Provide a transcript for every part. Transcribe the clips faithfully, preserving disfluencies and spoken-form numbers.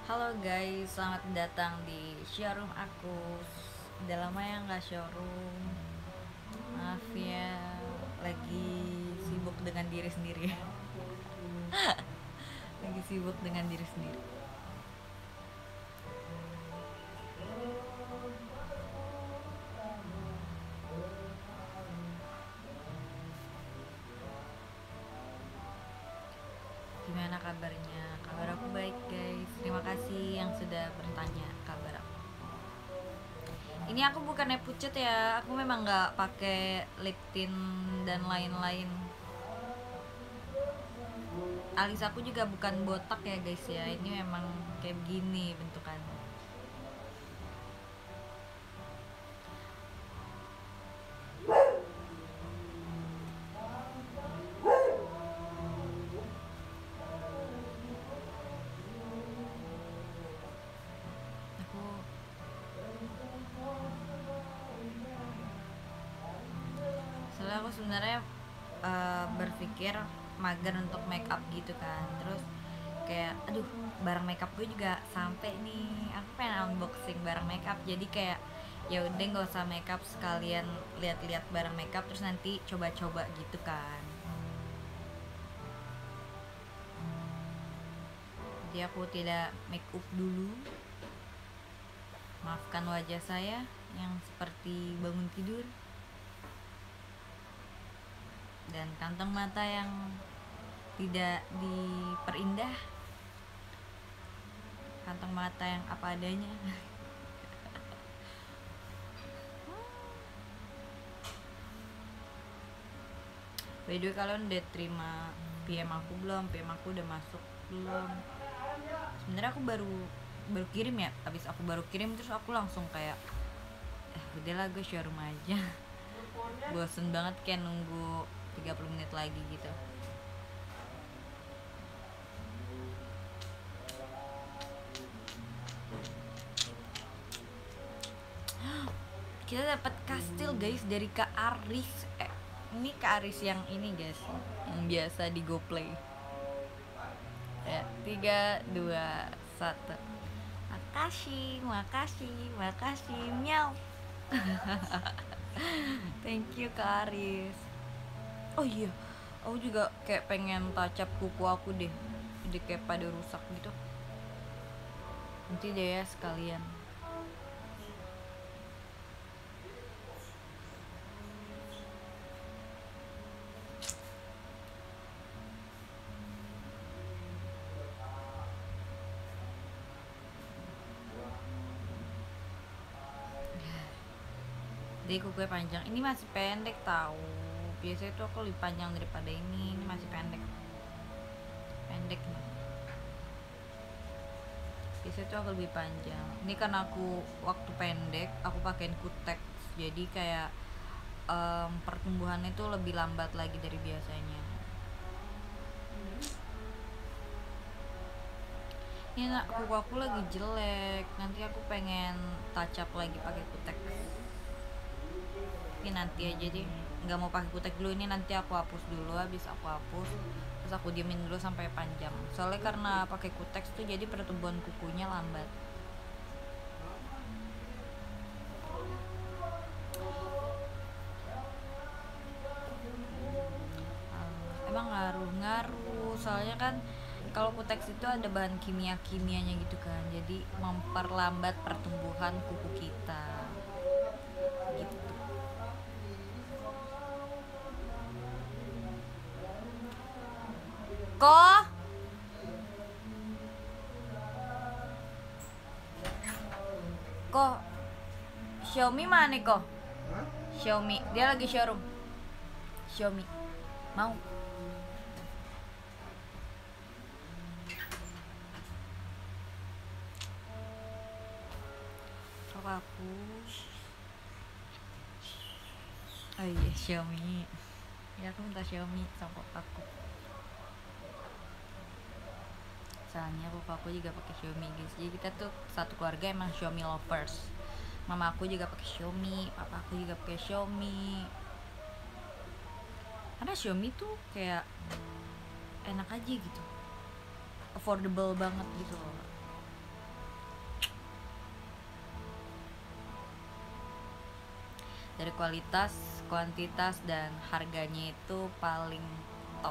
Halo guys, selamat datang di showroom aku. Udah lama ya nggak showroom. Maaf ya, lagi sibuk dengan diri sendiri. Lagi sibuk dengan diri sendiri. Gimana kabarnya? Kabar aku baik guys. Terima kasih yang sudah bertanya kabar aku. Ini aku bukannya pucet ya, aku memang nggak pakai lip tint dan lain-lain. Alis aku juga bukan botak ya guys ya, ini memang kayak begini bentukannya. Aku soalnya aku sebenarnya uh, berpikir mager untuk make up gitu kan, terus kayak aduh barang makeup gue juga sampai nih, aku pengen unboxing barang makeup, jadi kayak ya udah nggak usah makeup, sekalian lihat-lihat barang makeup terus nanti coba-coba gitu kan. Jadi aku tidak make up dulu, maafkan wajah saya yang seperti bangun tidur dan kantong mata yang tidak diperindah, kantong mata yang apa adanya. By the way, kalian udah terima P M aku belum? P M aku udah masuk belum? Sebenarnya aku baru baru kirim ya, habis aku baru kirim terus aku langsung kayak eh udahlah gue showroom aja. Bosen banget kayak nunggu tiga puluh menit lagi gitu. Kita dapat kastil guys dari Kak Aris. Eh, ini Kak Aris yang ini guys, yang biasa di GoPlay. Ya, tiga, dua, satu. Makasih, makasih, makasih, miau. Thank you Kak Aris. Oh iya, aku juga kayak pengen touch up kuku aku deh. Jadi kayak pada rusak gitu. Nanti deh ya sekalian. Jadi kukunya panjang, ini masih pendek tahu. Biasanya tuh aku lebih panjang daripada ini, ini masih pendek. Pendek nih. Biasanya tuh aku lebih panjang. Ini kan aku waktu pendek, aku pakein kutex. Jadi kayak um, pertumbuhannya tuh lebih lambat lagi dari biasanya. Ini nak, kuku aku lagi jelek. Nanti aku pengen touch up lagi pakai kutex. Ini nanti aja deh, nggak mau pakai kutek dulu, ini nanti aku hapus dulu. Habis aku hapus terus aku diemin dulu sampai panjang, soalnya karena pakai kutek tuh jadi pertumbuhan kukunya lambat. Emang ngaruh-ngaruh, soalnya kan kalau kutex itu ada bahan kimia-kimianya gitu kan, jadi memperlambat pertumbuhan kuku kita gitu. Kok kok Xiaomi mana kok? Xiaomi, dia lagi showroom. Xiaomi mau aku. Oh iya Xiaomi, ya aku minta Xiaomi sama aku. Soalnya papa aku juga pakai Xiaomi guys, jadi kita tuh satu keluarga emang Xiaomi lovers. Mama aku juga pakai Xiaomi, papa aku juga pakai Xiaomi. Karena Xiaomi tuh kayak enak aja gitu, affordable banget gitu loh. Dari kualitas, kuantitas, dan harganya itu paling top.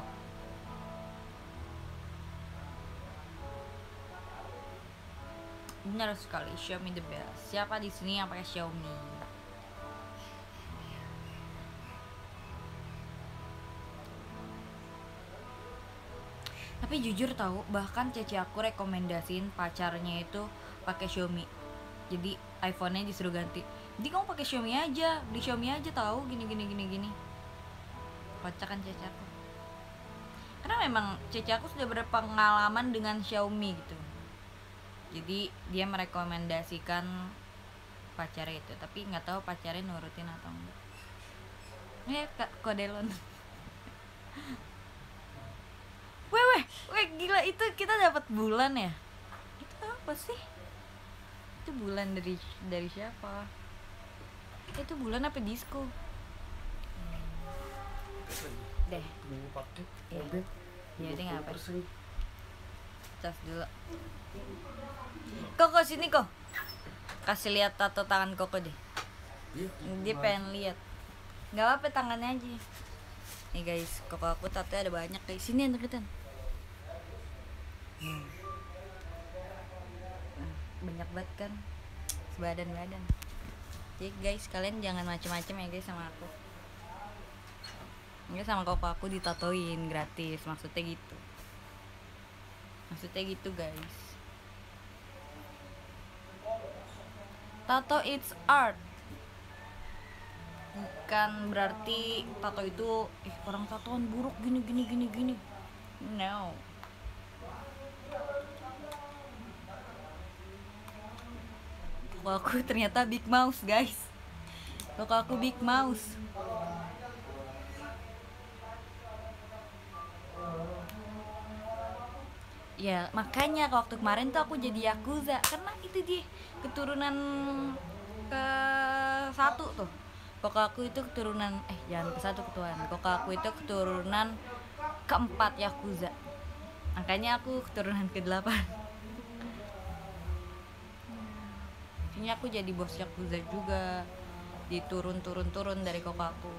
Benar sekali, Xiaomi the best. Siapa di sini yang pakai Xiaomi? Tapi jujur tahu, bahkan cece aku rekomendasiin pacarnya itu pakai Xiaomi. Jadi iPhone-nya disuruh ganti. Jadi kamu pakai Xiaomi aja, beli Xiaomi aja tahu gini gini gini gini. Kocak kan cece aku. Karena memang cece aku sudah berpengalaman dengan Xiaomi gitu. Jadi dia merekomendasikan pacarnya itu, tapi nggak tahu pacarnya nurutin atau enggak. Ini kak kodelon. Weh weh weh gila, itu kita dapat bulan ya? Itu apa sih? Itu bulan dari dari siapa? Itu bulan apa disco? Deh. Ya. Ya udah ngapa? Cas dulu. Koko sini kok. Kasih lihat tato tangan Koko deh. Dia pengen lihat. Gak apa-apa, tangannya aja. Nih guys, Koko aku tato ada banyak guys. Sini yang deketan. Hmm. Banyak banget kan. Sebadan-badan. Jadi guys, kalian jangan macem-macem ya guys sama aku. Ini sama Koko aku ditatoin gratis, maksudnya gitu. Maksudnya gitu guys. Tato it's art. Bukan berarti tato itu eh orang tatoan buruk gini gini gini gini. No. Koko aku ternyata big mouse guys. Koko aku big mouse. Ya makanya waktu kemarin tuh aku jadi Yakuza, karena itu dia keturunan ke satu tuh. Koko aku itu keturunan eh jangan ke satu keturunan. Koko aku itu keturunan keempat Yakuza. Makanya aku keturunan ke delapan. Ini aku jadi bos Yakuza juga. Diturun-turun-turun dari koko aku.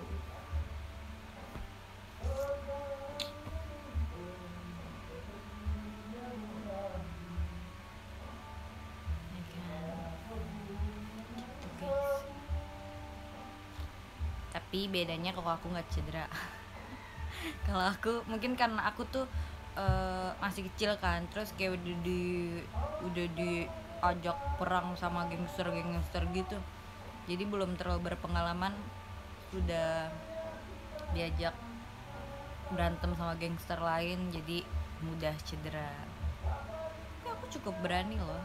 Tapi bedanya kok aku nggak cedera. Kalau aku mungkin karena aku tuh uh, masih kecil kan, terus kayak udah di udah diajak perang sama gangster-gangster gitu, jadi belum terlalu berpengalaman, sudah diajak berantem sama gangster lain, jadi mudah cedera. Tapi aku cukup berani loh.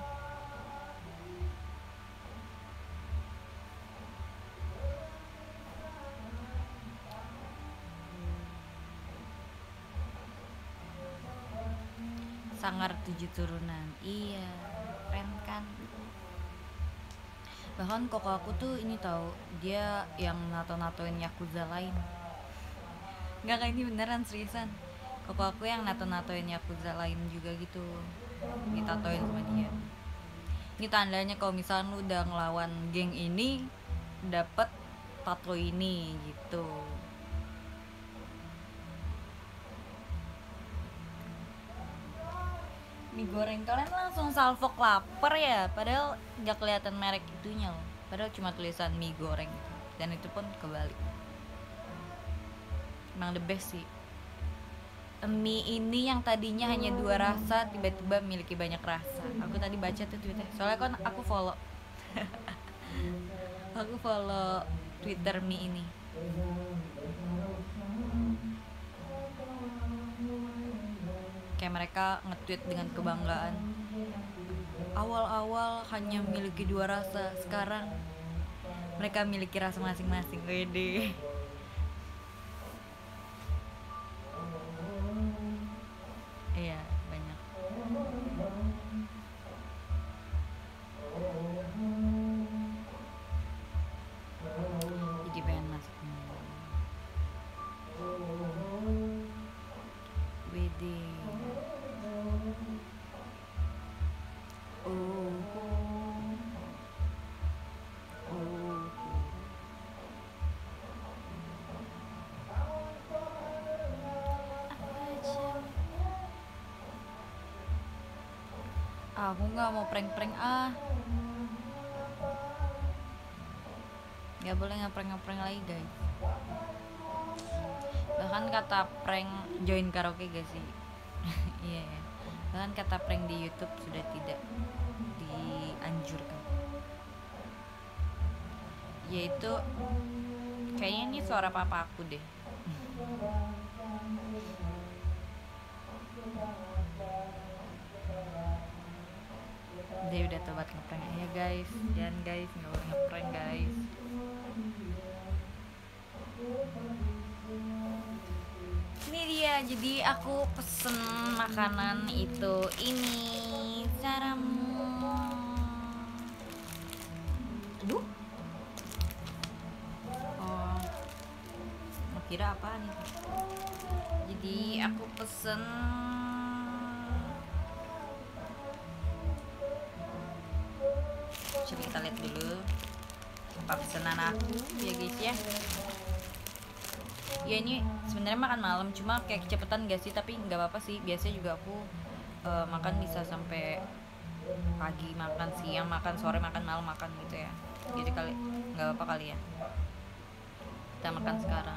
Sangar tujuh turunan, iya, keren kan. Bahkan koko aku tuh ini tahu, dia yang nato-natoin Yakuza lain. Nggak, kayak ini beneran seriusan. Koko aku yang nato-natoin Yakuza lain juga gitu, ditatoin sama dia. Ini tandanya kalau misalnya lu udah ngelawan geng ini, dapet tato ini gitu. Mie goreng, kalian langsung salfok lapar ya, padahal gak kelihatan merek itunya loh, padahal cuma tulisan mie goreng gitu. Dan itu pun kebalik. Emang the best sih. Mie ini yang tadinya hanya dua rasa tiba-tiba memiliki banyak rasa. Aku tadi baca tuh Twitter, soalnya kan aku follow aku follow Twitter mie ini. Kayak mereka nge-tweet dengan kebanggaan, awal-awal hanya memiliki dua rasa, sekarang mereka memiliki rasa masing-masing. Wede. Iya, banyak. Jadi pengen masuk. Wede. Oh. Oh. Aku nggak mau prank-prank ah. Nggak boleh ngeprank-ngeprank lagi guys. Bahkan kata prank join karaoke gak sih? Iya ya. Bahkan kata prank di YouTube sudah tidak dianjurkan. Yaitu kayaknya ini suara papa aku deh. Dia udah tobat ngeprank ya guys. Jangan guys, nggak boleh ngeprank guys. Ini dia, jadi aku pesen makanan itu ini caramu. Aduh. Oh, mau kira apa nih? Jadi aku pesen coba kita lihat dulu apa pesanan aku ya guys ya. Ya ini sebenarnya makan malam, cuma kayak kecepatan gak sih, tapi nggak apa-apa sih. Biasanya juga aku uh, makan bisa sampai pagi, makan siang, makan sore, makan malam, makan gitu ya. Jadi kali nggak apa-apa kali ya. Kita makan sekarang.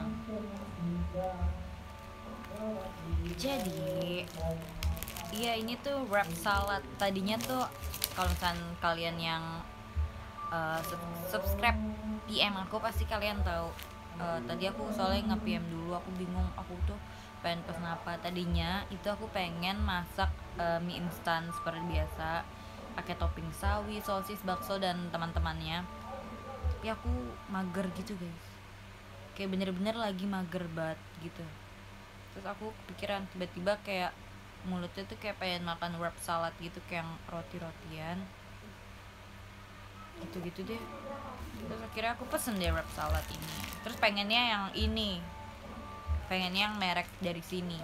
Jadi iya ini tuh wrap salad. Tadinya tuh kalau misalkan kalian yang uh, subscribe P M aku pasti kalian tahu. Uh, tadi aku soalnya nge-P M dulu, aku bingung aku tuh pengen pesen apa. Tadinya itu aku pengen masak uh, mie instan seperti biasa, pakai topping sawi, sosis, bakso dan teman-temannya. Tapi aku mager gitu guys, kayak bener-bener lagi mager banget gitu. Terus aku pikiran tiba-tiba kayak mulutnya tuh kayak pengen makan wrap salad gitu, kayak yang roti-rotian gitu-gitu deh. Terus akhirnya aku pesen deh wrap salad ini. Terus pengennya yang ini, pengennya yang merek dari sini,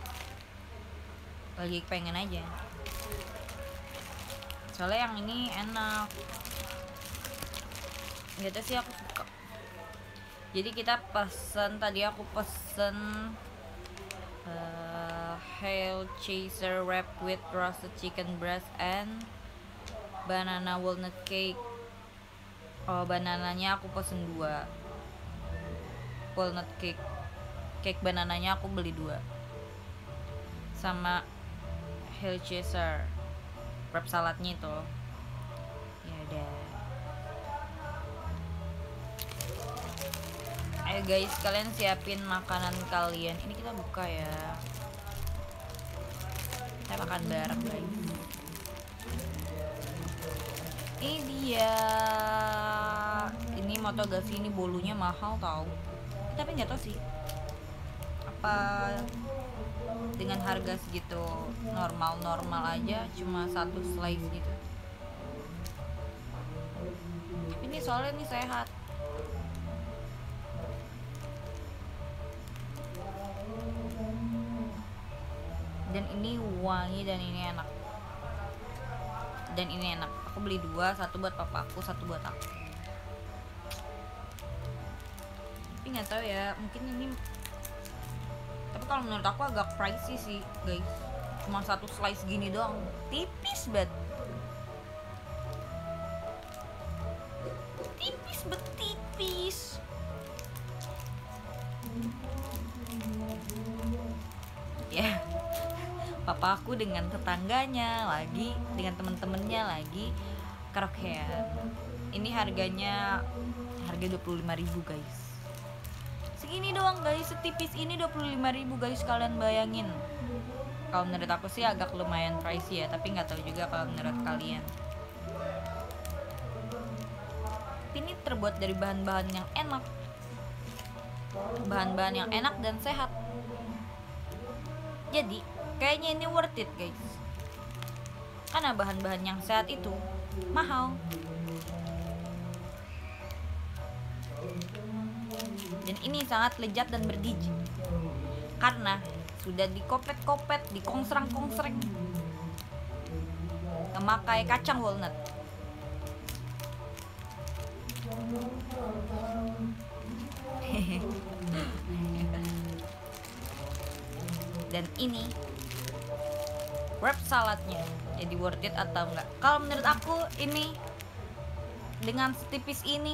lagi pengen aja. Soalnya yang ini enak gitu sih, aku suka. Jadi kita pesen, tadi aku pesen uh, Hail Chaser wrap with roasted chicken breast and banana walnut cake. Oh, banananya aku pesen dua, walnut cake, cake banananya aku beli dua, sama Hail Chaser wrap saladnya itu. Ya udah. Ayo guys, kalian siapin makanan kalian. Ini kita buka ya. Kita makan bareng guys. Ini dia. Ini mau tau gak sih, ini bolunya mahal tau. Tapi nggak tau sih apa dengan harga segitu normal-normal aja cuma satu slice gitu. Tapi ini soalnya ini sehat. Dan ini wangi dan ini enak. Dan ini enak. Aku beli dua, satu buat papa aku, satu buat aku. Tapi nggak tahu ya, mungkin ini. Tapi kalau menurut aku agak pricey sih, guys. Cuma satu slice gini doang, tipis banget. Tipis bet tipis. Ya. Yeah. Papa aku dengan tetangganya lagi, dengan temen-temennya lagi karaokean. Ini harganya harga dua puluh lima ribu guys. Segini doang guys, setipis ini dua puluh lima ribu guys, kalian bayangin. Kalau menurut aku sih agak lumayan pricey ya, tapi nggak tahu juga kalau menurut kalian. Ini terbuat dari bahan-bahan yang enak, bahan-bahan yang enak dan sehat. Jadi kayaknya ini worth it guys, karena bahan-bahan yang sehat itu mahal. Dan ini sangat lezat dan bergizi karena sudah dikopet-kopet, dikongsrang-kongsreng, memakai kacang walnut. Dan ini wrap saladnya jadi worth it atau enggak. Kalau menurut aku ini dengan setipis ini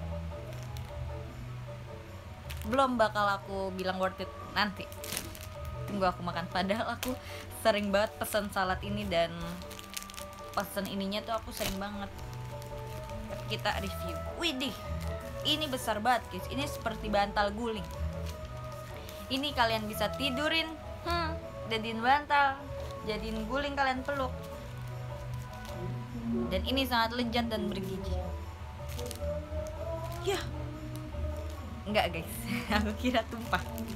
belum bakal aku bilang worth it, nanti tunggu aku makan. Padahal aku sering banget pesen salad ini dan pesen ininya tuh aku sering banget. Kita review. Widih, ini besar banget guys, ini seperti bantal guling. Ini kalian bisa tidurin, hmm, jadiin bantal, jadiin guling, kalian peluk. Dan ini sangat lezat dan bergizi. Ya, enggak guys, aku kira tumpah.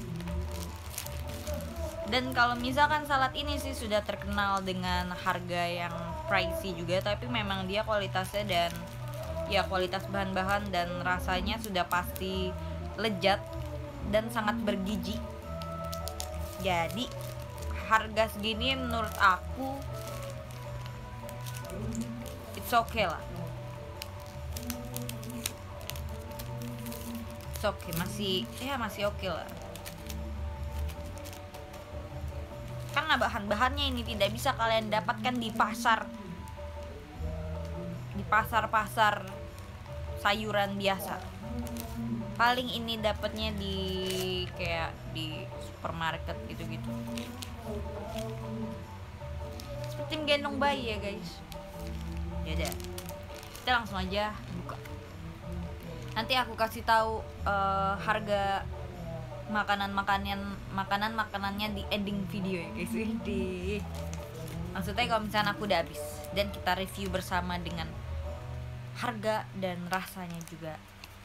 Dan kalau misalkan salad ini sih sudah terkenal dengan harga yang pricey juga, tapi memang dia kualitasnya dan ya kualitas bahan-bahan dan rasanya sudah pasti lezat dan sangat bergizi. Jadi harga segini menurut aku it's okay lah. It's okay, masih ya masih oke okay lah. Karena bahan-bahannya ini tidak bisa kalian dapatkan di pasar, di pasar-pasar sayuran biasa. Paling ini dapatnya di kayak di supermarket gitu-gitu. Seperti gendong bayi ya guys. Ya udah, kita langsung aja buka. Nanti aku kasih tahu uh, harga makanan-makanan makanan-makanannya di ending video ya guys. Widih. Maksudnya kalau misalnya aku udah habis dan kita review bersama dengan harga dan rasanya juga.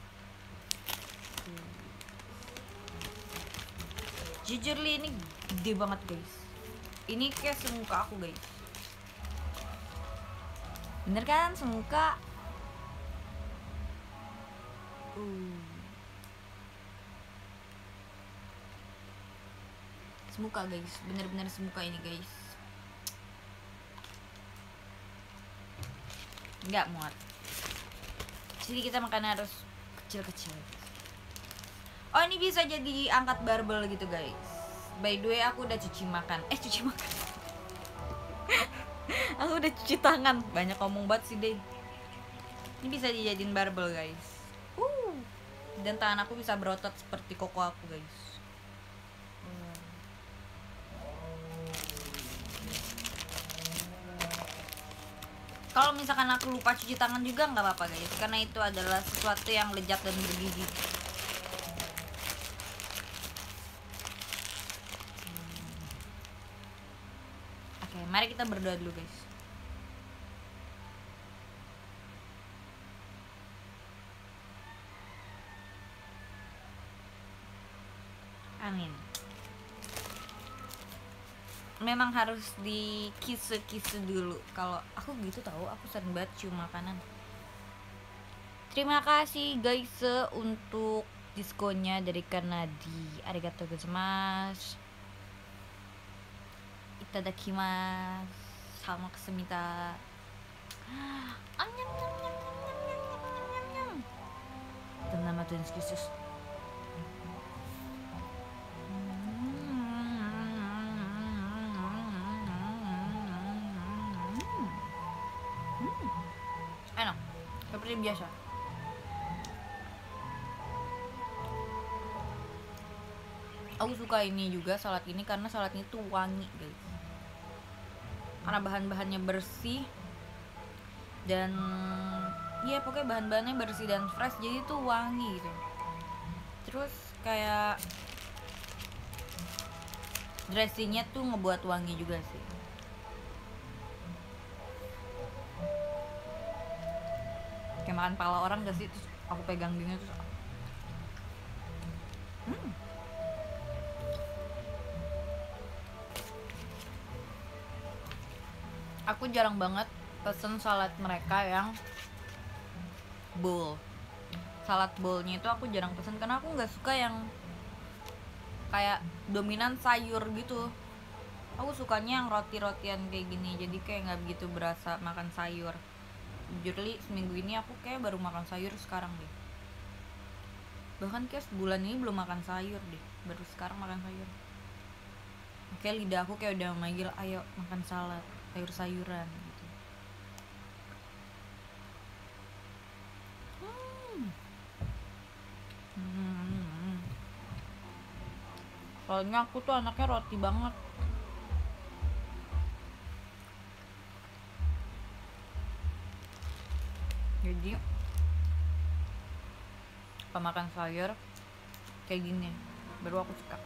Jujur li ini gede banget guys. Ini kayak semuka aku guys. Bener kan semuka? Uh. Semuka guys, bener-bener semuka ini guys. Nggak muat. Jadi kita makan harus kecil-kecil. Oh ini bisa jadi angkat barbel gitu guys. By the way aku udah cuci makan. Eh cuci makan. Aku udah cuci tangan. Banyak ngomong banget sih deh. Ini bisa dijadiin barbel guys. Uh. Dan tangan aku bisa berotot seperti koko aku guys. Kalau misalkan aku lupa cuci tangan juga nggak apa-apa guys, karena itu adalah sesuatu yang lezat dan bergizi. Oke, mari kita berdoa dulu guys. Amin. Memang harus dikise-kise dulu. Kalau aku gitu tahu, aku sering banget cium makanan. Terima kasih guys untuk diskonnya dari Kanadi. Arigatou gozaimasu. Itadakimasu. Sama kesemita. Dan nama Tuhan Yesus. Enak, seperti biasa. Aku suka ini juga, salad ini, karena salad ini tuh wangi guys. Karena bahan-bahannya bersih dan ya pokoknya bahan-bahannya bersih dan fresh, jadi tuh wangi gitu. Terus kayak dressingnya tuh ngebuat wangi juga sih. Kayak makan pala orang gak sih, terus aku pegang gini terus hmm. Aku jarang banget pesen salad mereka yang bowl. Salad bowlnya itu aku jarang pesen karena aku nggak suka yang kayak dominan sayur gitu. Aku sukanya yang roti-rotian kayak gini, jadi kayak nggak begitu berasa makan sayur. Jujur li, seminggu ini aku kayak baru makan sayur sekarang deh. Bahkan kayak sebulan ini belum makan sayur deh, baru sekarang makan sayur. kayak lidah aku kayak udah manggil ayo makan salad, sayur-sayuran gitu. hmm. Hmm. Soalnya aku tuh anaknya roti banget. Jadi pemakan sayur kayak gini baru aku suka.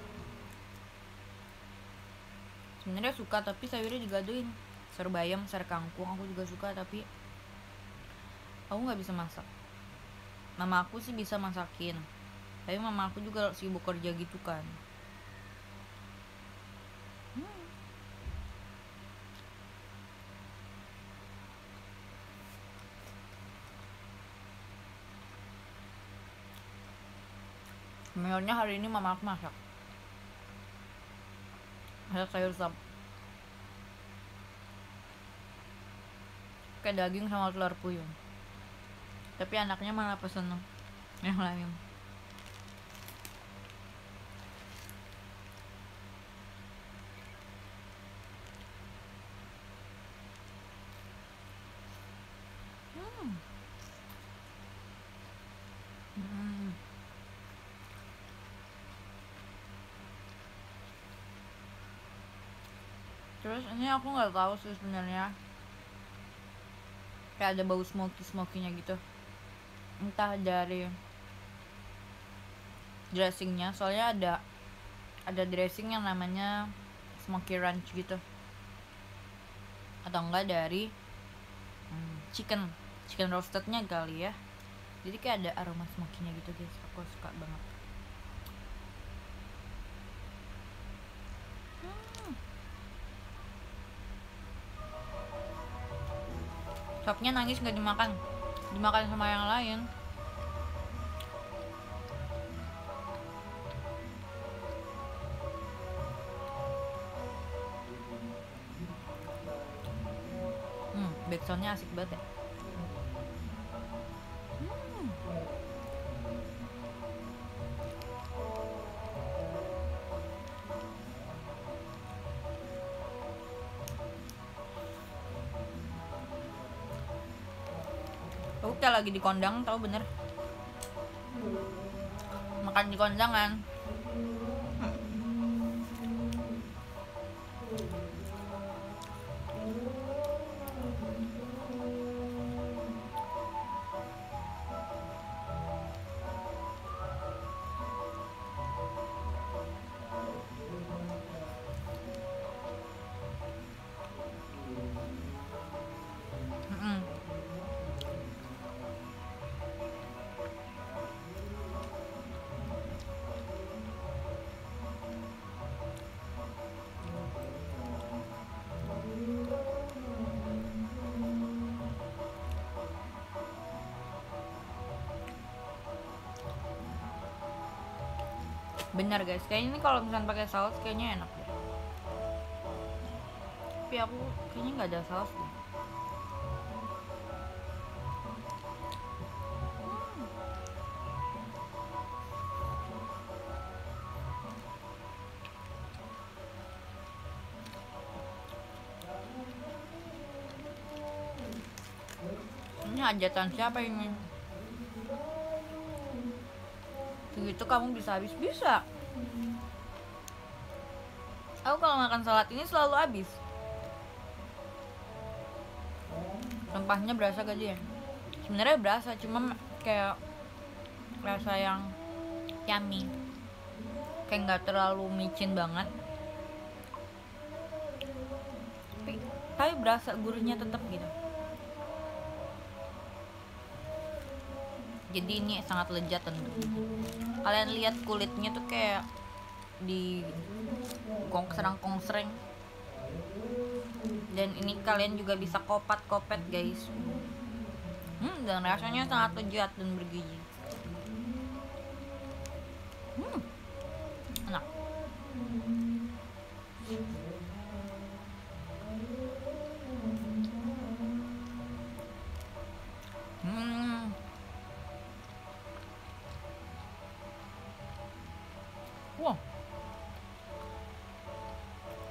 Sebenarnya suka tapi sayurnya digaduin. Sayur bayam, sayur kangkung aku juga suka tapi aku nggak bisa masak. Mama aku sih bisa masakin, tapi mama aku juga sibuk kerja gitu kan. hmm. Sebenarnya hari ini mama aku masak masak sayur sop kayak daging sama telur puyuh, tapi anaknya malah pesen yang lain. hmm. Hmm. Terus ini aku nggak tahu sih sebenarnya, kayak ada bau smoky smokinya gitu, entah dari dressingnya. Soalnya ada ada dressing yang namanya smoky ranch gitu, atau enggak dari hmm, chicken chicken roastednya kali ya. Jadi kayak ada aroma smokinya gitu guys, aku suka banget. hmm. Sopnya nangis nggak dimakan, dimakan sama yang lain. hmm backsoundnya asik banget ya. hmm. Aku kayak lagi di kondang, tahu bener, makan di kondangan. Mm-mm. Bener guys, kayaknya ini kalau misalnya pakai saus kayaknya enak deh. Tapi aku kayaknya nggak ada saus deh. Ini hajatan siapa ini? Segitu kamu bisa habis? Bisa. Aku kalau makan salad ini selalu habis. Rempahnya berasa gak sih ya? Sebenarnya berasa, cuma kayak rasa yang yummy, kayak nggak terlalu micin banget, tapi, tapi berasa gurihnya tetap gitu. Jadi ini sangat lezat tentu. Kalian lihat kulitnya tuh kayak di kongsreng-kongsreng, dan ini kalian juga bisa kopat-kopet guys. Hmm, dan rasanya sangat lezat dan bergizi. Hmm, enak. Hmm. Wow.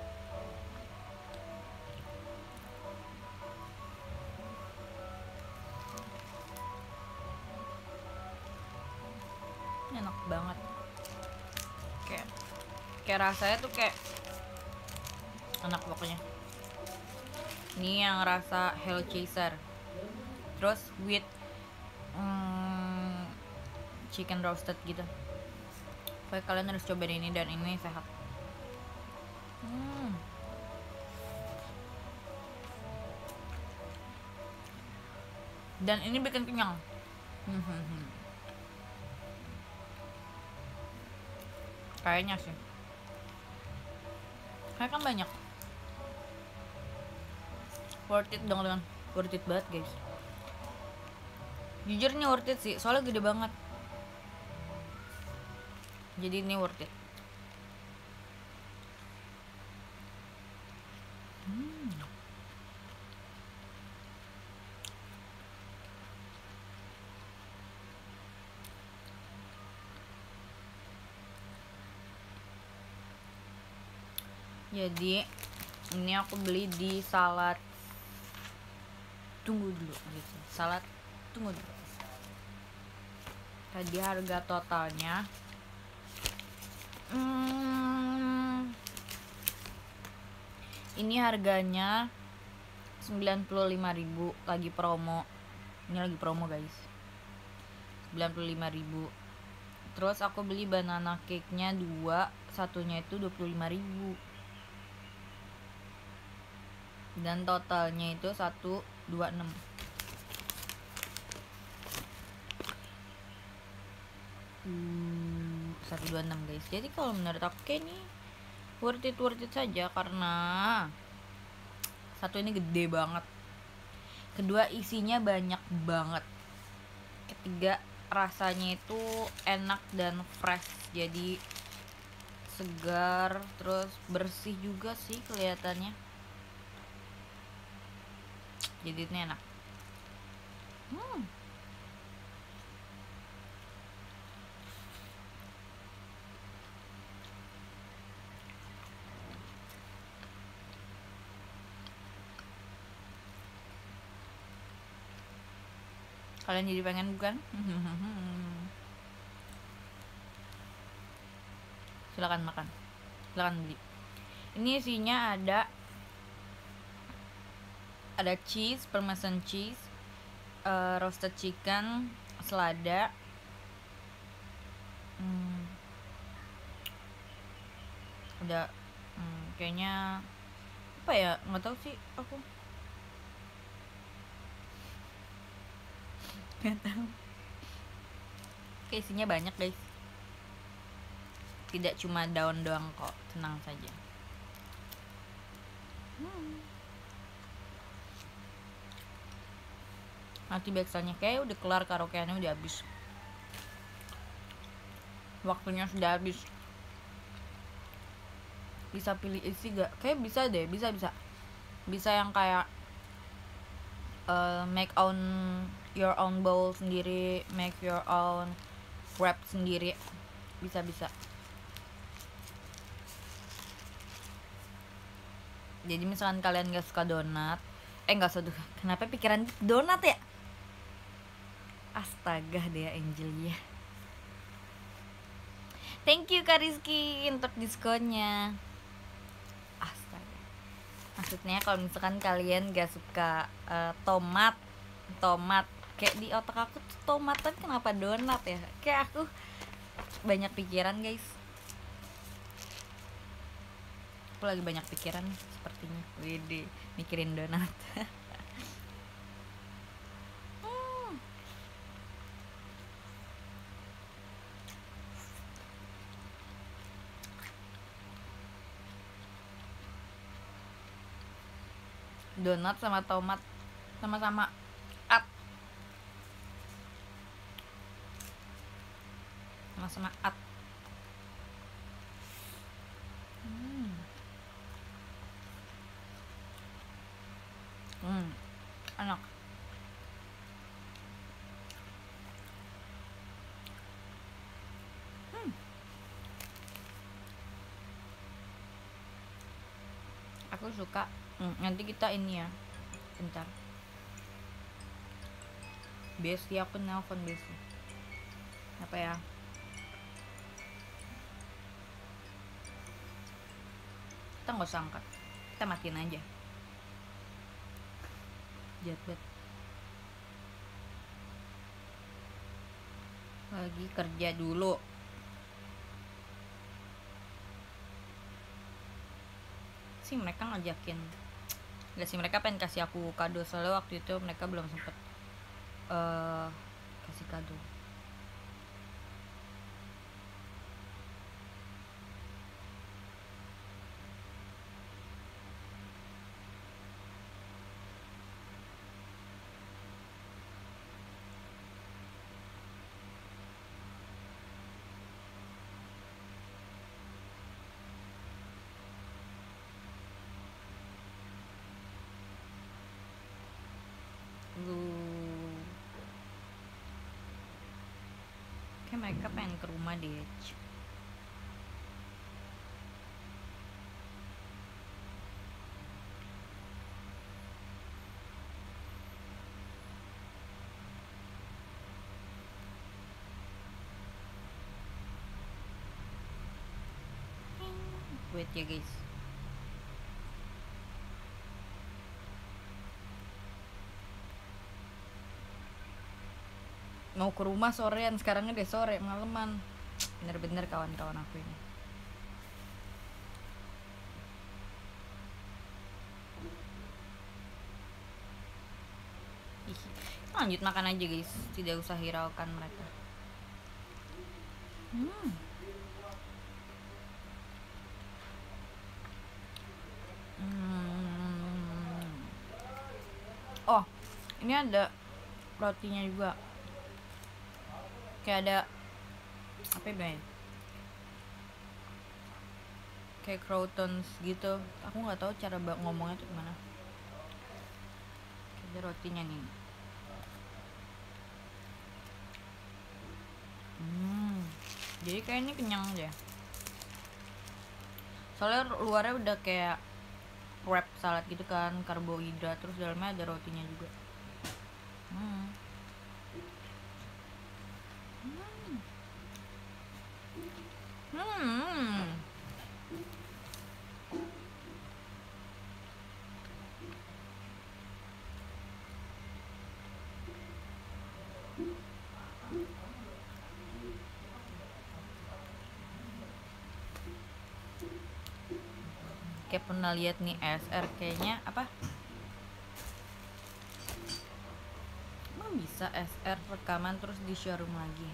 kayak rasanya tuh kayak enak pokoknya. Ini yang rasa Hell Chaser, terus with hmm, chicken roasted gitu. Pokoknya kalian harus cobain ini, dan ini sehat. hmm. Dan ini bikin kenyang. Kayaknya sih, kayak kan banyak. Worth it dong, dengan worth it banget guys. Jujur ini worth it sih, soalnya gede banget. Jadi ini worth it. hmm. Jadi ini aku beli di salad. Tunggu dulu gitu. Salad tunggu dulu. Tadi harga totalnya hmm, ini harganya sembilan puluh lima ribu, lagi promo. Ini lagi promo guys, sembilan puluh lima ribu. Terus aku beli banana cake nya dua, satunya itu dua puluh lima ribu. Dan totalnya itu seratus dua puluh enam. Hmm, seratus dua puluh enam guys. Jadi kalau menurut aku kayak ini worth it worth it saja, karena satu ini gede banget, kedua isinya banyak banget, ketiga rasanya itu enak dan fresh, jadi segar, terus bersih juga sih kelihatannya. Jadi ini enak. hmm. Kalian jadi pengen bukan? Silakan makan, silakan beli. Ini isinya ada ada cheese, parmesan cheese, uh, roasted chicken, selada, hmm, ada hmm, kayaknya apa ya, nggak tahu sih aku. Nggak tahu. Kayak isinya banyak guys, tidak cuma daun doang kok, tenang saja. hmm. Nanti biasanya kayak udah kelar karaokeannya, udah habis, waktunya sudah habis. Bisa pilih isi gak? Kayak bisa deh, bisa bisa bisa yang kayak uh, make own your own bowl sendiri, make your own wrap sendiri, bisa bisa. Jadi misalkan kalian gak suka donat, eh gak suka, kenapa pikiran donat ya? Astaga deh Angel ya. Thank you Kak Rizky untuk diskonnya. Astaga. Maksudnya kalau misalkan kalian gak suka uh, tomat, tomat kayak di otak aku tuh tomat, tapi kenapa donat ya? Kayak aku banyak pikiran guys. Aku lagi banyak pikiran sepertinya. Widih, mikirin donat. Donat sama tomat sama-sama at, sama-sama at. Hmm. Hmm, enak. Hmm. Aku suka. Hmm, nanti kita ini ya, bentar. Besti aku nelfon Besti. Apa ya? kita nggak usah angkat, kita matiin aja. Jahat banget. Lagi kerja dulu. Sih mereka ngajakin, nggak sih, mereka pengen kasih aku kado, soalnya waktu itu mereka belum sempet uh, kasih kado. Lu kayak mereka pengen ke rumah deh. Wait ya guys. Mau ke rumah sorean, sekarang udah sore, malaman. Bener-bener kawan-kawan aku ini. Ih, lanjut makan aja guys, tidak usah hiraukan mereka. Hmm. Hmm. Oh, ini ada rotinya juga. Kayak ada apa ya, kayak croutons gitu, aku nggak tahu cara ngomongnya tuh gimana. Kayak ada rotinya nih. Hmm, jadi kayaknya kenyang aja, soalnya luarnya udah kayak wrap salad gitu kan, karbohidrat, terus dalamnya ada rotinya juga. Hmm. Hmm. Kayak pernah lihat nih S R, kayaknya apa? Emang bisa S R rekaman terus di showroom lagi?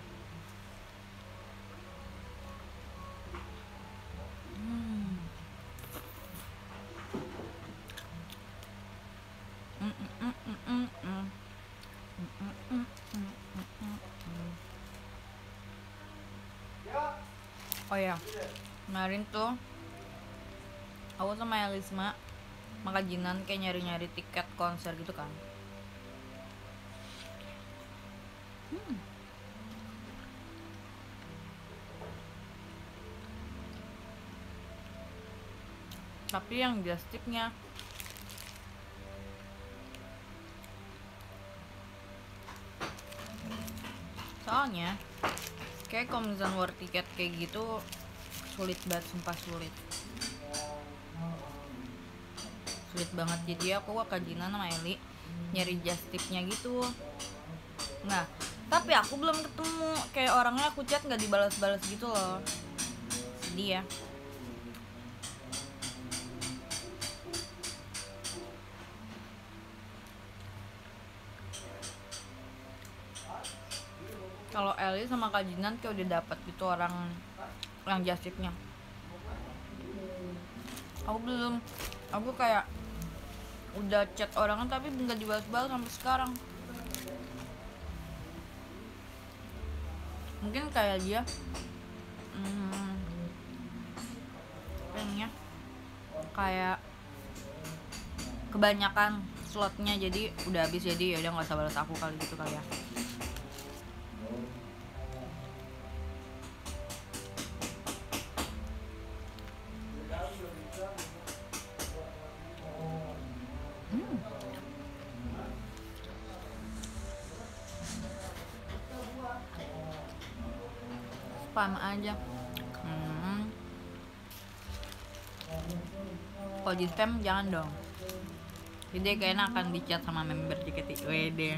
Hmm. Mm -mm -mm -mm -mm. Mm -mm -mm -mm -mm -mm. Oh ya, kemarin tuh aku sama Elisma makajinan kayak nyari-nyari tiket konser gitu kan. Hmm. Tapi yang just tip-nya soalnya kayak kalau misalnya war tiket kayak gitu sulit banget, sumpah sulit sulit banget. Jadi aku kajinan sama Eli nyari just tip-nya gitu. Nah tapi aku belum ketemu, kayak orangnya aku chat nggak dibalas-balas gitu loh, sedih ya. Kalau Eli sama kajinan kayak udah dapat gitu orang yang just tip-nya. Aku belum, aku kayak udah chat orang tapi nggak dibalas-balas sampai sekarang. Mungkin kayak dia hmm, pengennya kayak kebanyakan slotnya, jadi udah habis, jadi ya udah nggak usah balas aku kali gitu kali ya. Hmm. Spam aja. Hmm. kalau di spam jangan dong. Jadi kayaknya akan dicat sama member J K T. Wede.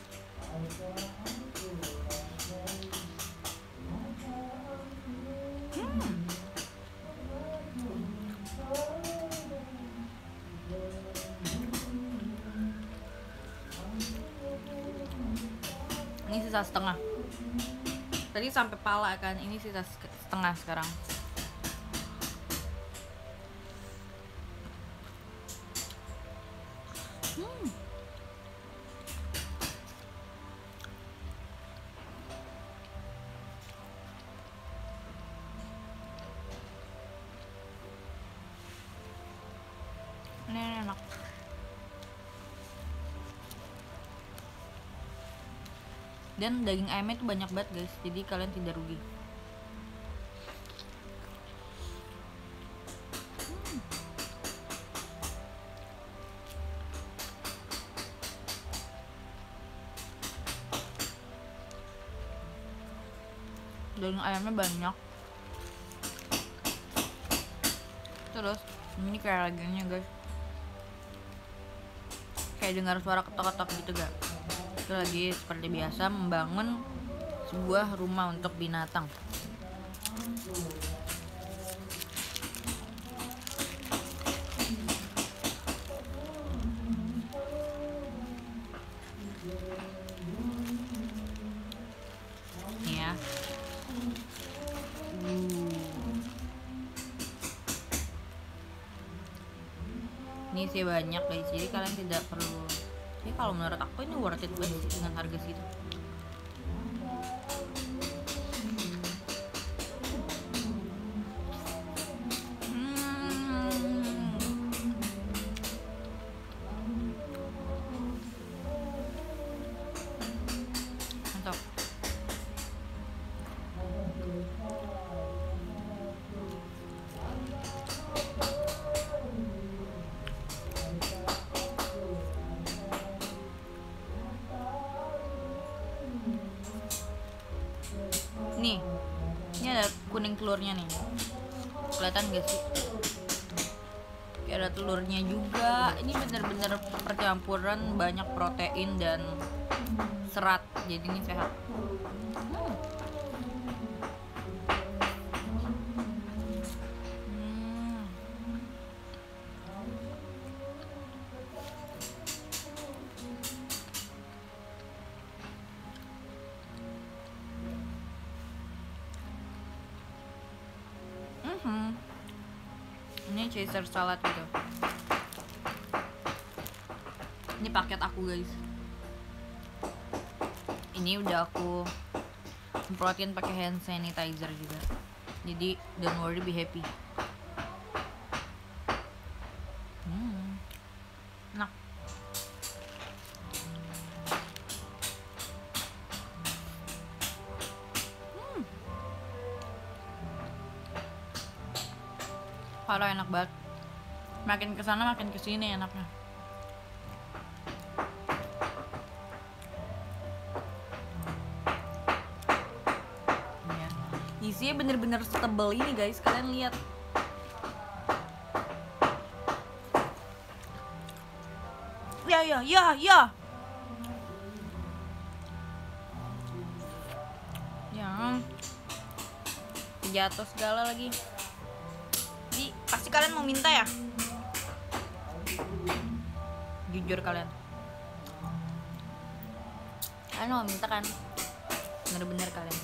Hmm. Ini sisa setengah. Tadi sampai pala kan, ini sisa setengah sekarang. Hmm. Ini enak. Dan daging ayamnya tuh banyak banget guys, jadi kalian tidak rugi. Hmm. Daging ayamnya banyak. Terus ini kayak laganya guys, kayak dengar suara ketok-ketok gitu gak? Itu lagi seperti biasa membangun sebuah rumah untuk binatang. Nih ya. Uh. Ini sih banyak guys, jadi kalian tidak perlu. Jadi kalau menurut aku ini worth it banget sih dengan harga segitu. Hmm. Mantap. Nih, ini ada kuning telurnya nih. Kelihatan gak sih? Kayak ada telurnya juga. Ini bener-bener percampuran banyak protein dan serat. Jadi ini sehat. Hmm. Hmm. Hmm. Ini Caesar salad gitu. Ini paket aku guys. Ini udah aku semprotin pakai hand sanitizer juga. Jadi don't worry, be happy. Hmm. Enak. Hmm. Parah enak banget. Makin kesana makin kesini enaknya. Ya. Isinya bener-bener setebel ini guys, kalian lihat. Ya ya ya ya. Ya. Jatuh segala lagi. Jadi pasti kalian mau minta ya? Jujur kalian. Kalian mau minta kan? Bener-bener kalian.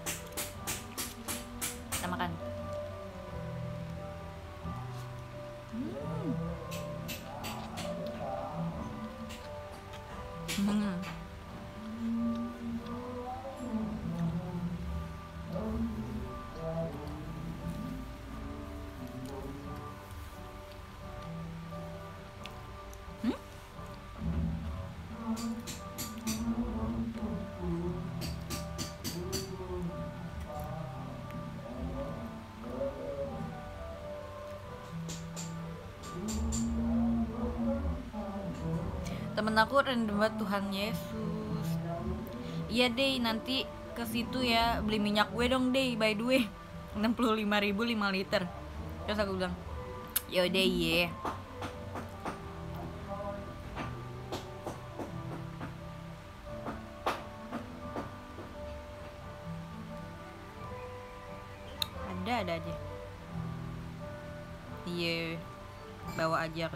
Kita makan. Hmm. Hmm. Temen aku random banget, Tuhan Yesus. Iya deh, nanti ke situ ya beli minyak gue dong deh, by the way. enam puluh lima ribu lima liter. Terus aku bilang, Yaudah iya. Ada ada aja. Iya. Bawa aja ke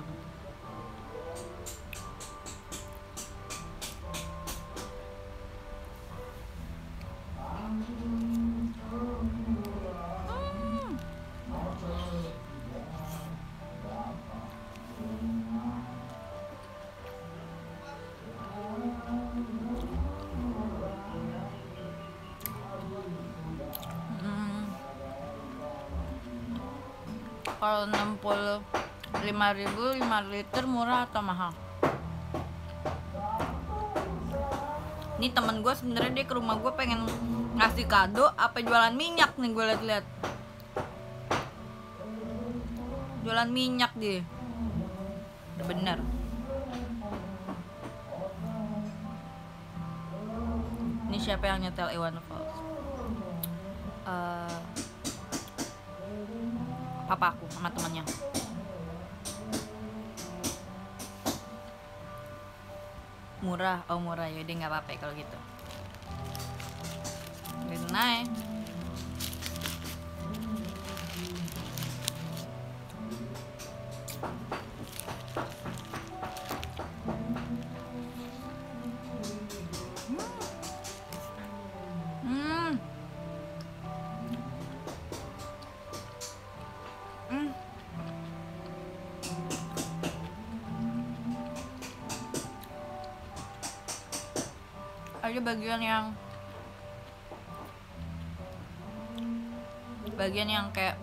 kalau enam puluh lima ribu lima liter murah atau mahal? Ini temen gue sebenarnya dia ke rumah gue pengen ngasih kado apa jualan minyak nih, gue liat-liat jualan minyak dia. Udah bener. Ini siapa yang nyetel Iwan Fals? Uh, papa aku sama temannya. Murah, oh murah, yaudah nggak apa-apa kalau gitu. Good night. Hmm. Hmm. Ada bagian yang bagian yang kayak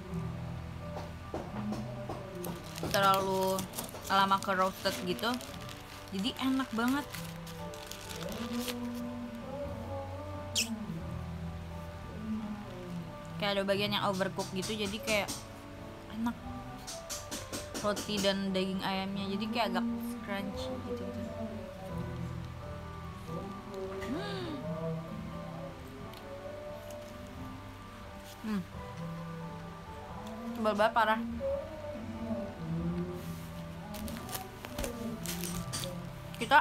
terlalu lama ke roasted gitu, jadi enak banget. Kayak ada bagian yang overcook gitu, jadi kayak enak. Roti dan daging ayamnya jadi kayak agak crunchy gitu, -gitu. Hmm. Tebal banget parah. Kita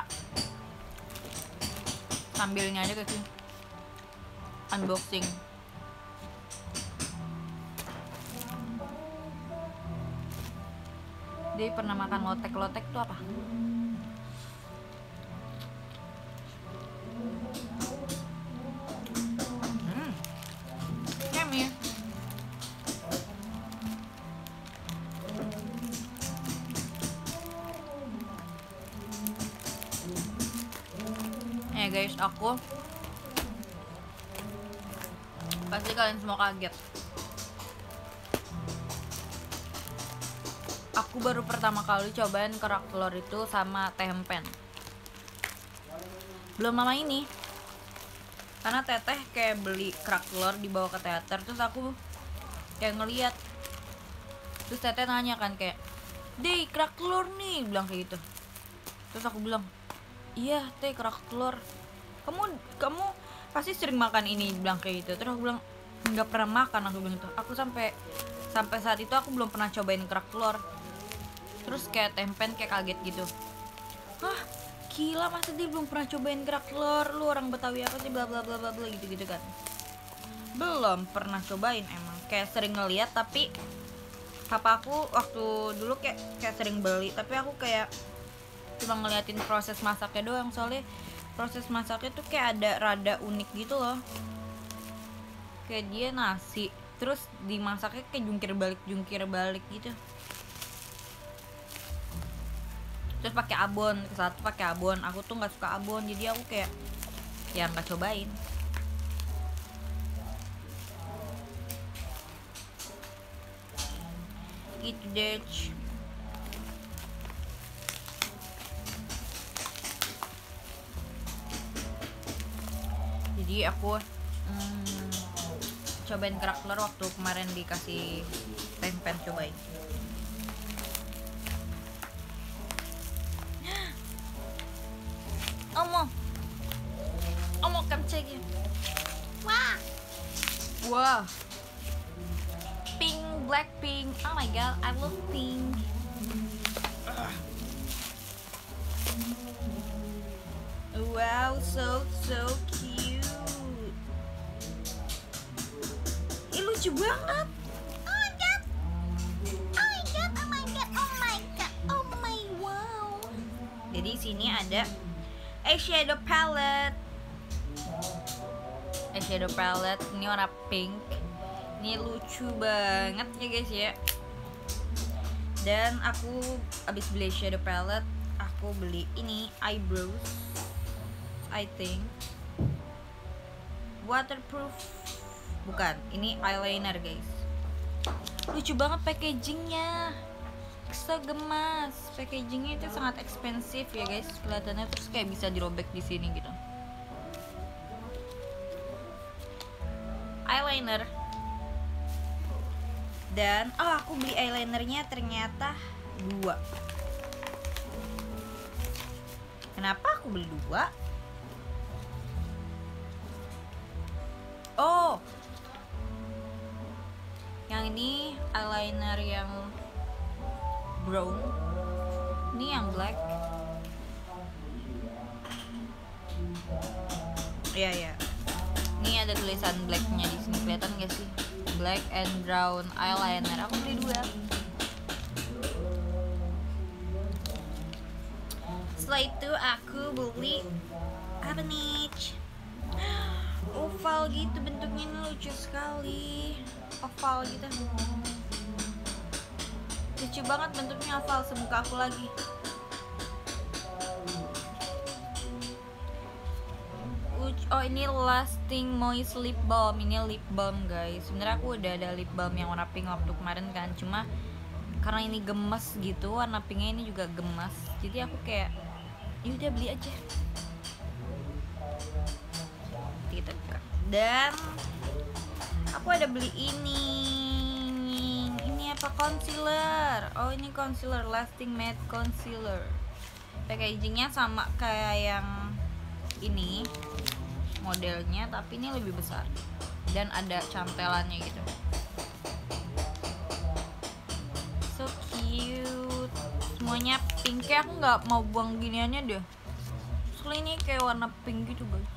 sambilnya aja guys, unboxing. Dia pernah makan lotek-lotek tuh apa? Hmm. Yummy. Eh guys, aku pasti kalian semua kaget. Aku baru pertama kali cobain kerak telur itu sama tempen. Belum lama ini. Karena teteh kayak beli kerak telur dibawa ke teater, terus aku kayak ngeliat. Terus teteh nanya kan kayak, "Deh, kerak telur nih," bilang kayak gitu. Terus aku bilang, "Iya, teh kerak telur. Kamu kamu pasti sering makan ini," bilang kayak gitu. Terus aku bilang, "Nggak pernah makan," aku bilang gitu. Aku sampai sampai saat itu aku belum pernah cobain kerak telur. Terus kayak tempen kayak kaget gitu. Hah, gila, masa dia belum pernah cobain kerak telur? Lu orang Betawi apa sih, bla bla bla bla bla gitu-gitu kan. Belum pernah cobain emang. Kayak sering ngeliat, tapi papa aku waktu dulu kayak kayak sering beli, tapi aku kayak cuma ngeliatin proses masaknya doang. Soalnya proses masaknya tuh kayak ada rada unik gitu loh. Kayak dia nasi, terus dimasaknya kayak jungkir balik jungkir balik gitu. Terus pakai abon, ke satu pakai abon. Aku tuh nggak suka abon, jadi aku kayak ya nggak cobain. Gitu deh. Jadi aku hmm, cobain kerak telur waktu kemarin dikasih tempen, cobain. Omo, omo 깜짝이야. Wah, wah, pink Blackpink. Oh my god, I love pink. Wow, so so cute. Ih, lucu banget. Oh my god. Oh my god, oh my god, oh my god, oh my wow. Jadi sini ada eyeshadow palette. Eyeshadow palette ini warna pink. Ini lucu banget ya guys ya. Dan aku abis beli eyeshadow palette, aku beli ini eyebrows. I think waterproof. Bukan, ini eyeliner guys. Lucu banget packagingnya, so gemas. Packagingnya itu sangat ekspensif ya guys, kelihatannya terus kayak bisa dirobek di sini gitu. Eyeliner. Dan oh aku beli eyelinernya ternyata dua. Kenapa aku beli dua? Oh, yang ini eyeliner yang brown, ini yang black. Iya ya, ini ada tulisan blacknya di sini, kelihatan gak sih? Black and brown eyeliner. Aku beli dua. Setelah itu aku beli apa nih? Oval gitu bentuknya, ini lucu sekali. Oval gitu. Lucu banget bentuknya, oval semuka aku lagi. Oh ini lasting moist lip balm. Ini lip balm guys. Sebenarnya aku udah ada lip balm yang warna pink waktu kemarin kan, cuma karena ini gemes gitu, warna pinknya ini juga gemes, jadi aku kayak yaudah beli aja gitu. Dan aku ada beli ini. Ini apa? Concealer. Oh ini concealer, lasting matte concealer. Packagingnya sama kayak yang ini modelnya, tapi ini lebih besar dan ada cantelannya gitu. So cute. Semuanya pink. Kayak aku nggak mau buang giniannya deh. Soalnya ini kayak warna pink gitu guys.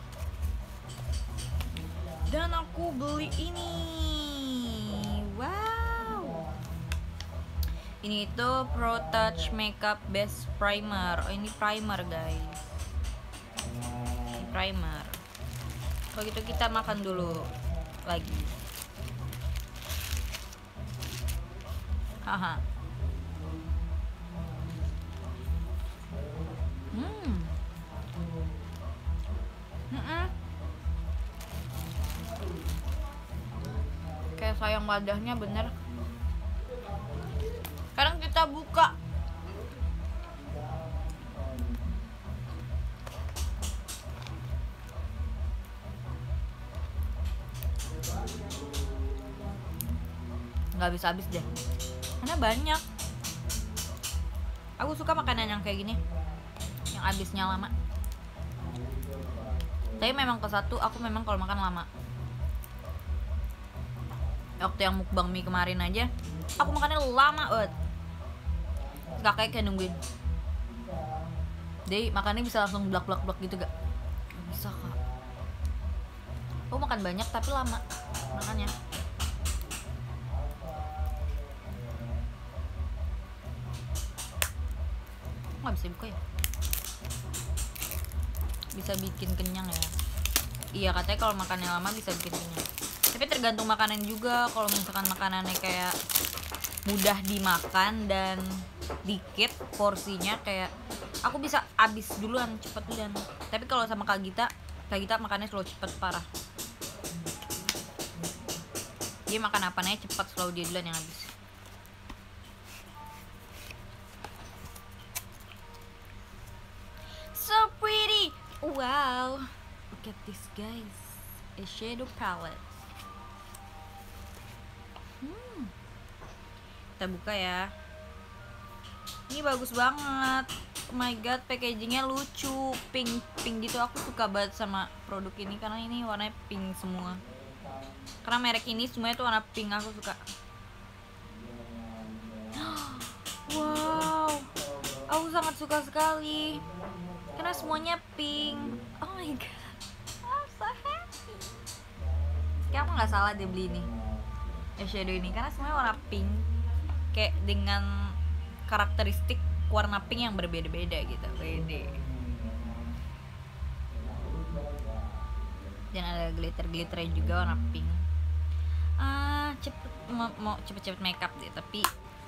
Dan aku beli ini. Wow. Ini itu Pro Touch Makeup Base Primer. Oh ini primer guys. Ini primer. Kalau gitu kita makan dulu lagi. Haha. Hmm. Mm-mm. Kayak sayang wadahnya bener. Sekarang kita buka. Nggak habis-habis deh, karena banyak. Aku suka makanan yang kayak gini, yang habisnya lama. Tapi memang ke satu, aku memang kalau makan lama. Waktu yang mukbang mie kemarin aja, aku makannya lama banget. Kakak kayak nungguin. Jadi makannya bisa langsung blak-blak-blak gitu gak? Gak bisa kak. Aku makan banyak tapi lama makannya. Nggak bisa buka ya? Bisa bikin kenyang ya? Iya katanya kalau makannya lama bisa bikin kenyang. Tapi tergantung makanan juga. Kalau misalkan makanannya kayak mudah dimakan dan dikit porsinya, kayak aku bisa habis duluan, cepet duluan. Tapi kalau sama Kak Gita, Kak Gita makannya slow, cepet parah. Dia makan apanya cepet, slow, dia duluan yang habis. So pretty. Wow, look at this guys, a shadow palette. Hmm. Kita buka ya. Ini bagus banget. Oh my god, packagingnya lucu, pink pink gitu. Aku suka banget sama produk ini karena ini warnanya pink semua. Karena merek ini semuanya tuh warna pink, aku suka. Wow, aku sangat suka sekali karena semuanya pink. Oh my god, I'm so happy. Kayak aku nggak salah deh beli ini eyeshadow ini karena semuanya warna pink, kayak dengan karakteristik warna pink yang berbeda-beda gitu. Beda. Dan ada glitter-glitternya juga warna pink. Ah, cepet mau, mau cepet-cepet makeup deh, tapi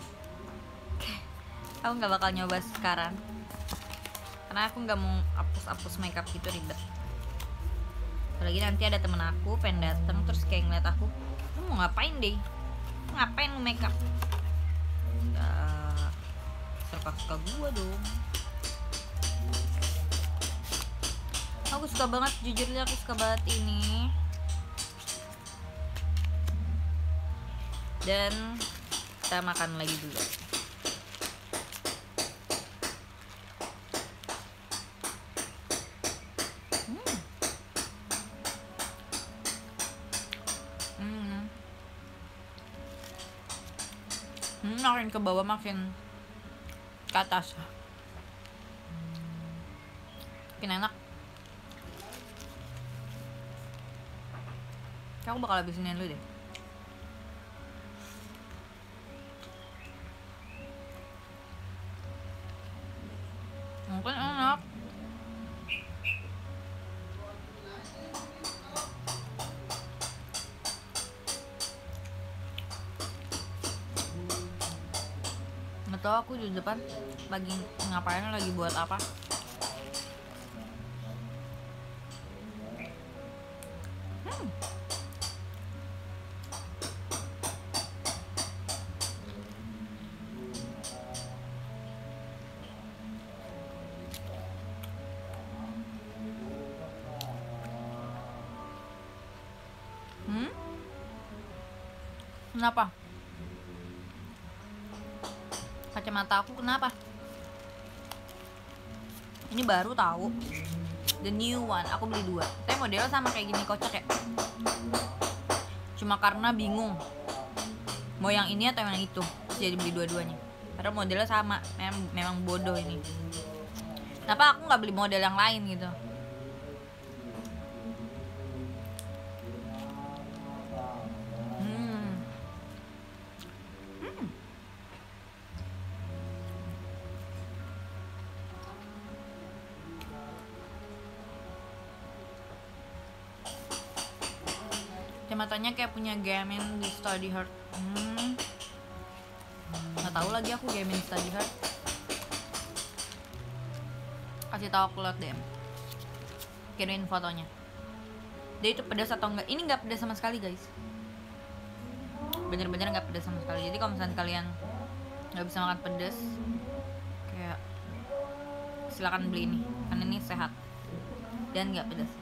aku nggak bakal nyoba sekarang karena aku nggak mau hapus-hapus makeup gitu, ribet. Apalagi nanti ada temen aku pengen dateng terus kayak ngeliat aku, lu mau ngapain deh, ngapain lu makeup? Nggak suka-suka gua dong. Aku suka banget, jujur aja aku suka banget ini. Dan kita makan lagi dulu. Hmm. Hmm. Hmm, makin ke bawah makin ke atas. Makin enak. Aku bakal habisin dulu deh. Mungkin enak. Nggak tahu aku di depan lagi ngapain, lagi buat apa. Hmm. Hmm? Kenapa? Kacamata aku kenapa? Ini baru tahu. The new one, aku beli dua. Tapi modelnya sama kayak gini, kocak ya. Cuma karena bingung mau yang ini atau yang itu, jadi beli dua-duanya. Karena modelnya sama, memang, memang bodoh ini. Kenapa aku nggak beli model yang lain gitu? Hmm. Hmm. Kacamatanya kayak punya Gamin di Study Hard. Hmm. Nggak tahu lagi aku Gamin Study Hard. Kasih tahu aku liat D M. Kirimin fotonya. Dia itu pedas atau enggak? Ini nggak pedas sama sekali guys. Bener-bener nggak pedas sama sekali. Jadi kalau misalnya kalian nggak bisa makan pedas, kayak silakan beli ini. Karena ini sehat dan nggak pedas.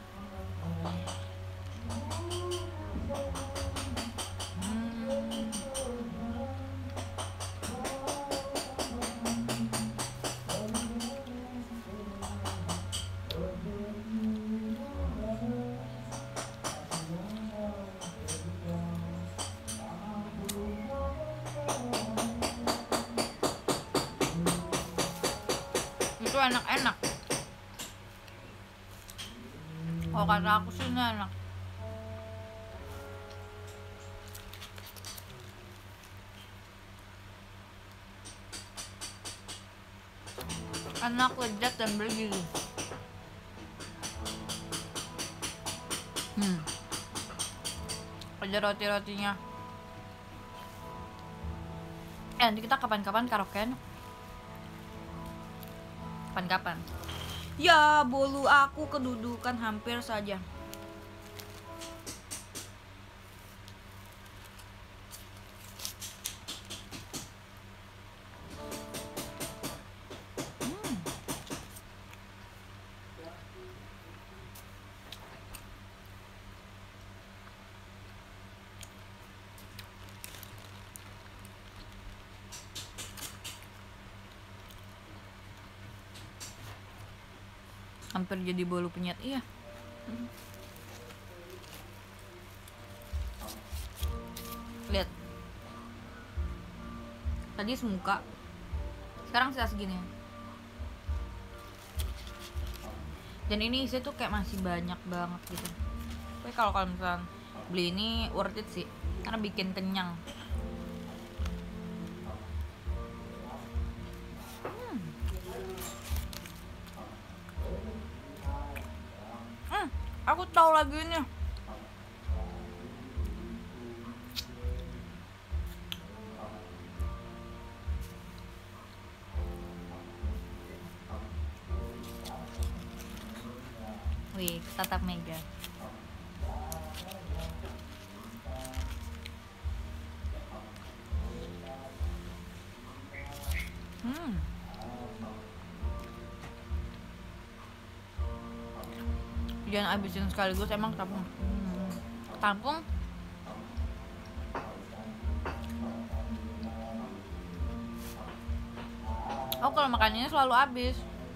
Itu enak-enak. Kalau kata aku sih ini enak. Enak, lezat, dan bergizi. Hmm. Ada roti-rotinya. Eh, nanti kita kapan-kapan karaokean. Kapan-kapan. Ya, bolu aku kedudukan hampir saja. Hmm. Hampir jadi bolu penyet, iya. Lihat, Tadi semuka, sekarang sisa segini. Dan ini isinya tuh kayak masih banyak banget gitu. Tapi kalau kalau misalnya beli ini worth it sih, karena bikin kenyang. Hmm. Hmm, aku tahu lagi ini. Wih, tatap mega. Hmm. Jangan habisin sekaligus, emang tampung. Hmm. Tampung. Aku kalau makan ini selalu habis.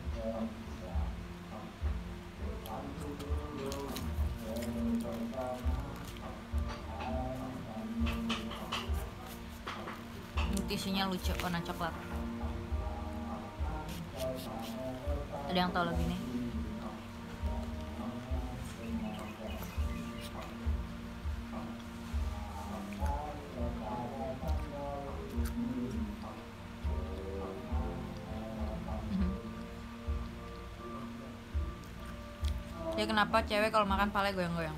Tisunya lucu, warna coklat. Ada yang tahu lagi nih? Ya kenapa cewek kalau makan pala goyang-goyang?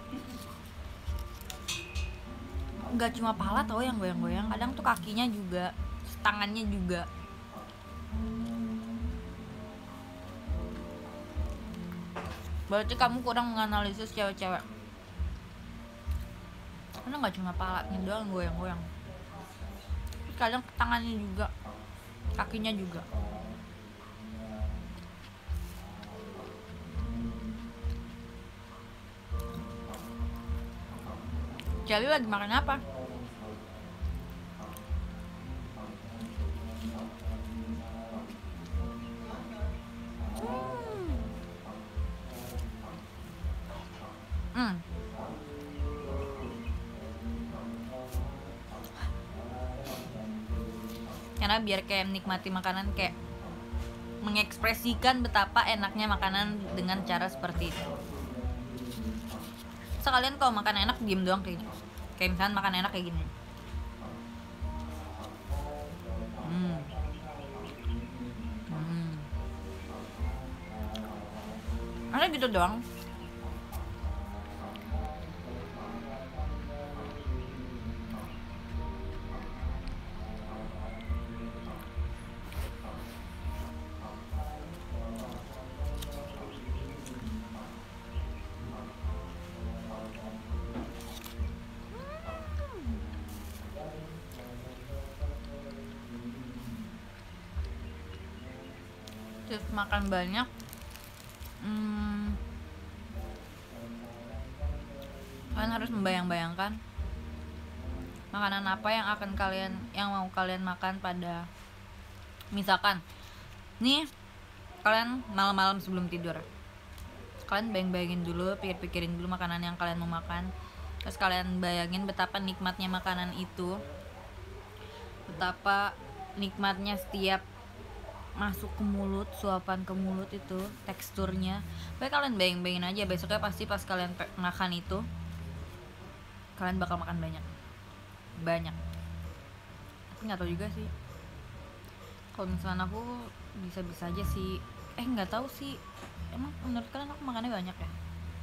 Nggak cuma pala tau yang goyang-goyang, kadang tuh kakinya juga, tangannya juga. Berarti kamu kurang menganalisis cewek-cewek. Karena nggak cuma palanya doang goyang-goyang, kadang tangannya juga, kakinya juga. Jali lagi makan apa? Hmm. Hmm. Karena biar kayak menikmati makanan, kayak mengekspresikan betapa enaknya makanan dengan cara seperti itu. Sekalian kalau makan enak diem doang kayak gini. Kayak misalnya makan enak kayak gini. Hmm. Hmm. Ada gitu doang. Terus makan banyak, hmm, kalian harus membayang-bayangkan makanan apa yang akan kalian, yang mau kalian makan pada, misalkan nih kalian malam-malam sebelum tidur, kalian bayang-bayangin dulu, pikir-pikirin dulu makanan yang kalian mau makan. Terus kalian bayangin betapa nikmatnya makanan itu, betapa nikmatnya setiap masuk ke mulut, suapan ke mulut itu, teksturnya. Pokoknya kalian bayang-bayangin aja, besoknya pasti pas kalian makan itu, kalian bakal makan banyak, banyak. Tapi nggak tahu juga sih. Kalau misalnya aku bisa-bisa aja sih. Eh nggak tahu sih. Emang menurut kalian aku makannya banyak ya?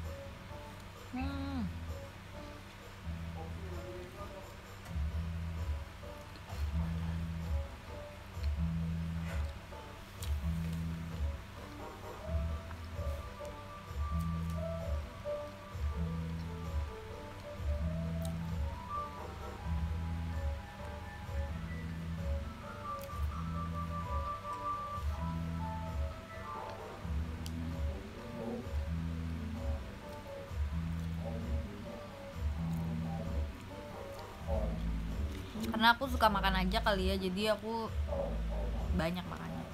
Hmm. Karena aku suka makan aja kali ya, jadi aku banyak makannya.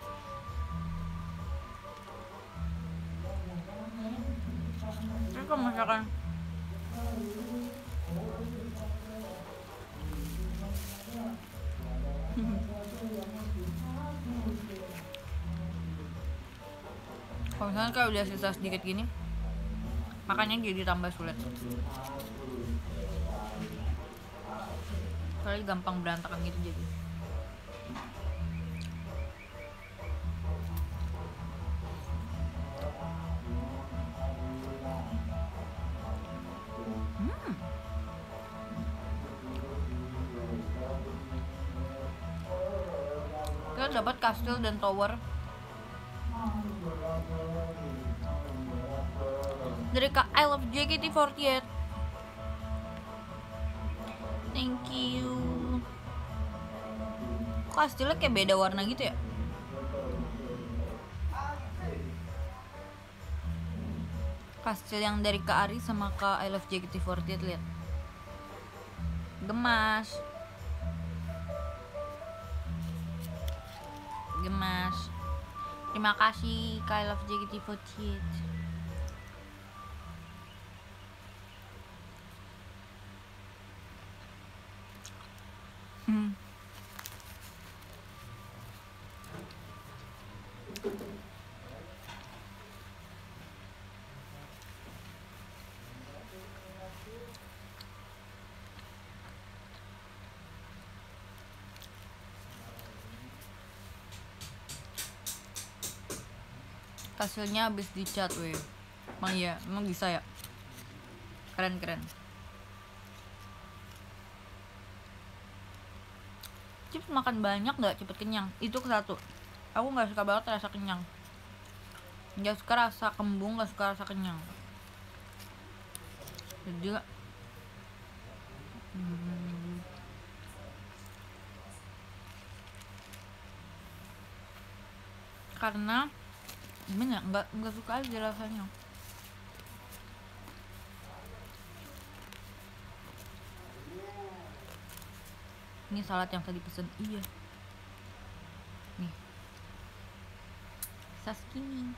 Terus kalau misalnya ya kan. Kalau misalnya kayak udah sisa sedikit gini, makannya jadi tambah sulit. Soalnya gampang berantakan gitu jadi. Hmm. Kita dapat kastil dan tower dari Kak I Love J K T empat delapan. Thank you. Kastilnya kayak beda warna gitu ya. Kastil yang dari Kak Ari sama Kak I Love J K T empat delapan, lihat. Gemas. Gemas. Terima kasih Kak I Love J K T empat delapan. Hmm. Hasilnya habis dicat weh. Emang iya, emang bisa ya. Keren keren. Chips makan banyak nggak cepet kenyang? Itu ke satu. Aku nggak suka banget rasa kenyang. Nggak suka rasa kembung, nggak suka rasa kenyang. Jadi hmm. Karena gimana? Nggak nggak suka aja rasanya. Ini salad yang tadi pesen. Iya. Nih. Sashimi.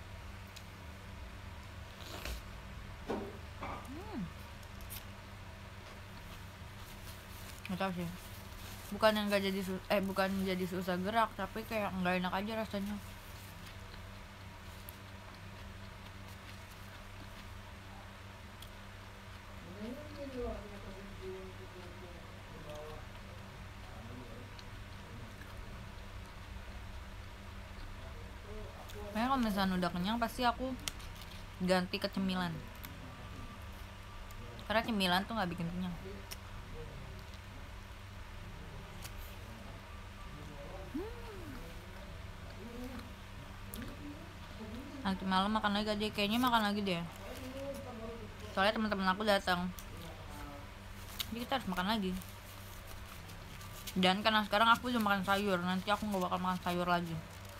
Hmm. Nggak tahu sih. Bukan yang nggak jadi sus eh bukan jadi susah gerak, tapi kayak nggak enak aja rasanya. Makanya kalau misalnya udah kenyang pasti aku ganti ke cemilan. Karena cemilan tuh nggak bikin kenyang. Hmm. Nanti malam makan lagi aja, kayaknya makan lagi deh. Soalnya teman-teman aku datang. Jadi kita harus makan lagi. Dan karena sekarang aku udah makan sayur, nanti aku nggak bakal makan sayur lagi.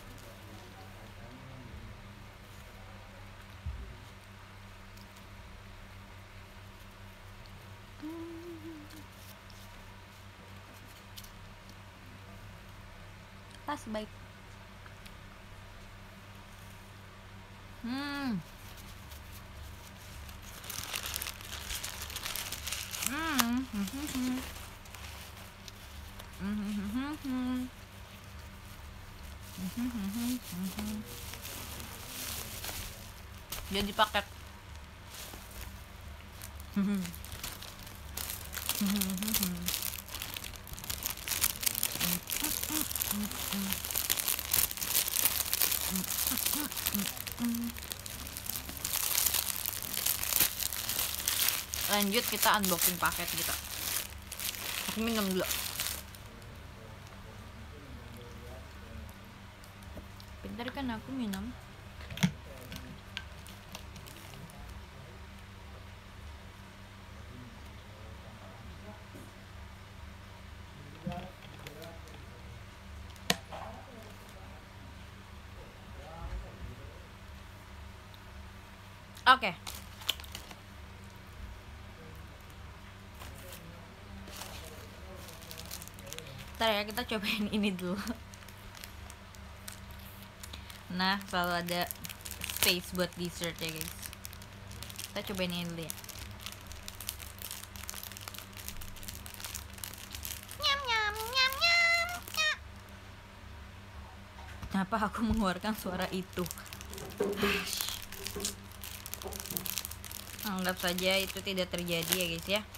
Tas baik. Hmm. Hmm. Jadi paket. Lanjut kita unboxing paket kita. Aku minum dulu. Bentar kan aku minum. Oke. Okay. Ntar ya, kita cobain ini dulu. Nah, selalu ada space buat dessert ya guys. Kita cobain ini dulu ya. Nyam nyam nyam nyam. nyam. Kenapa aku mengeluarkan suara itu? Anggap saja itu tidak terjadi ya guys ya.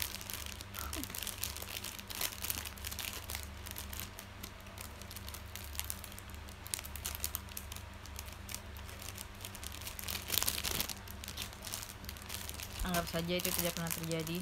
Anggap saja itu tidak pernah terjadi.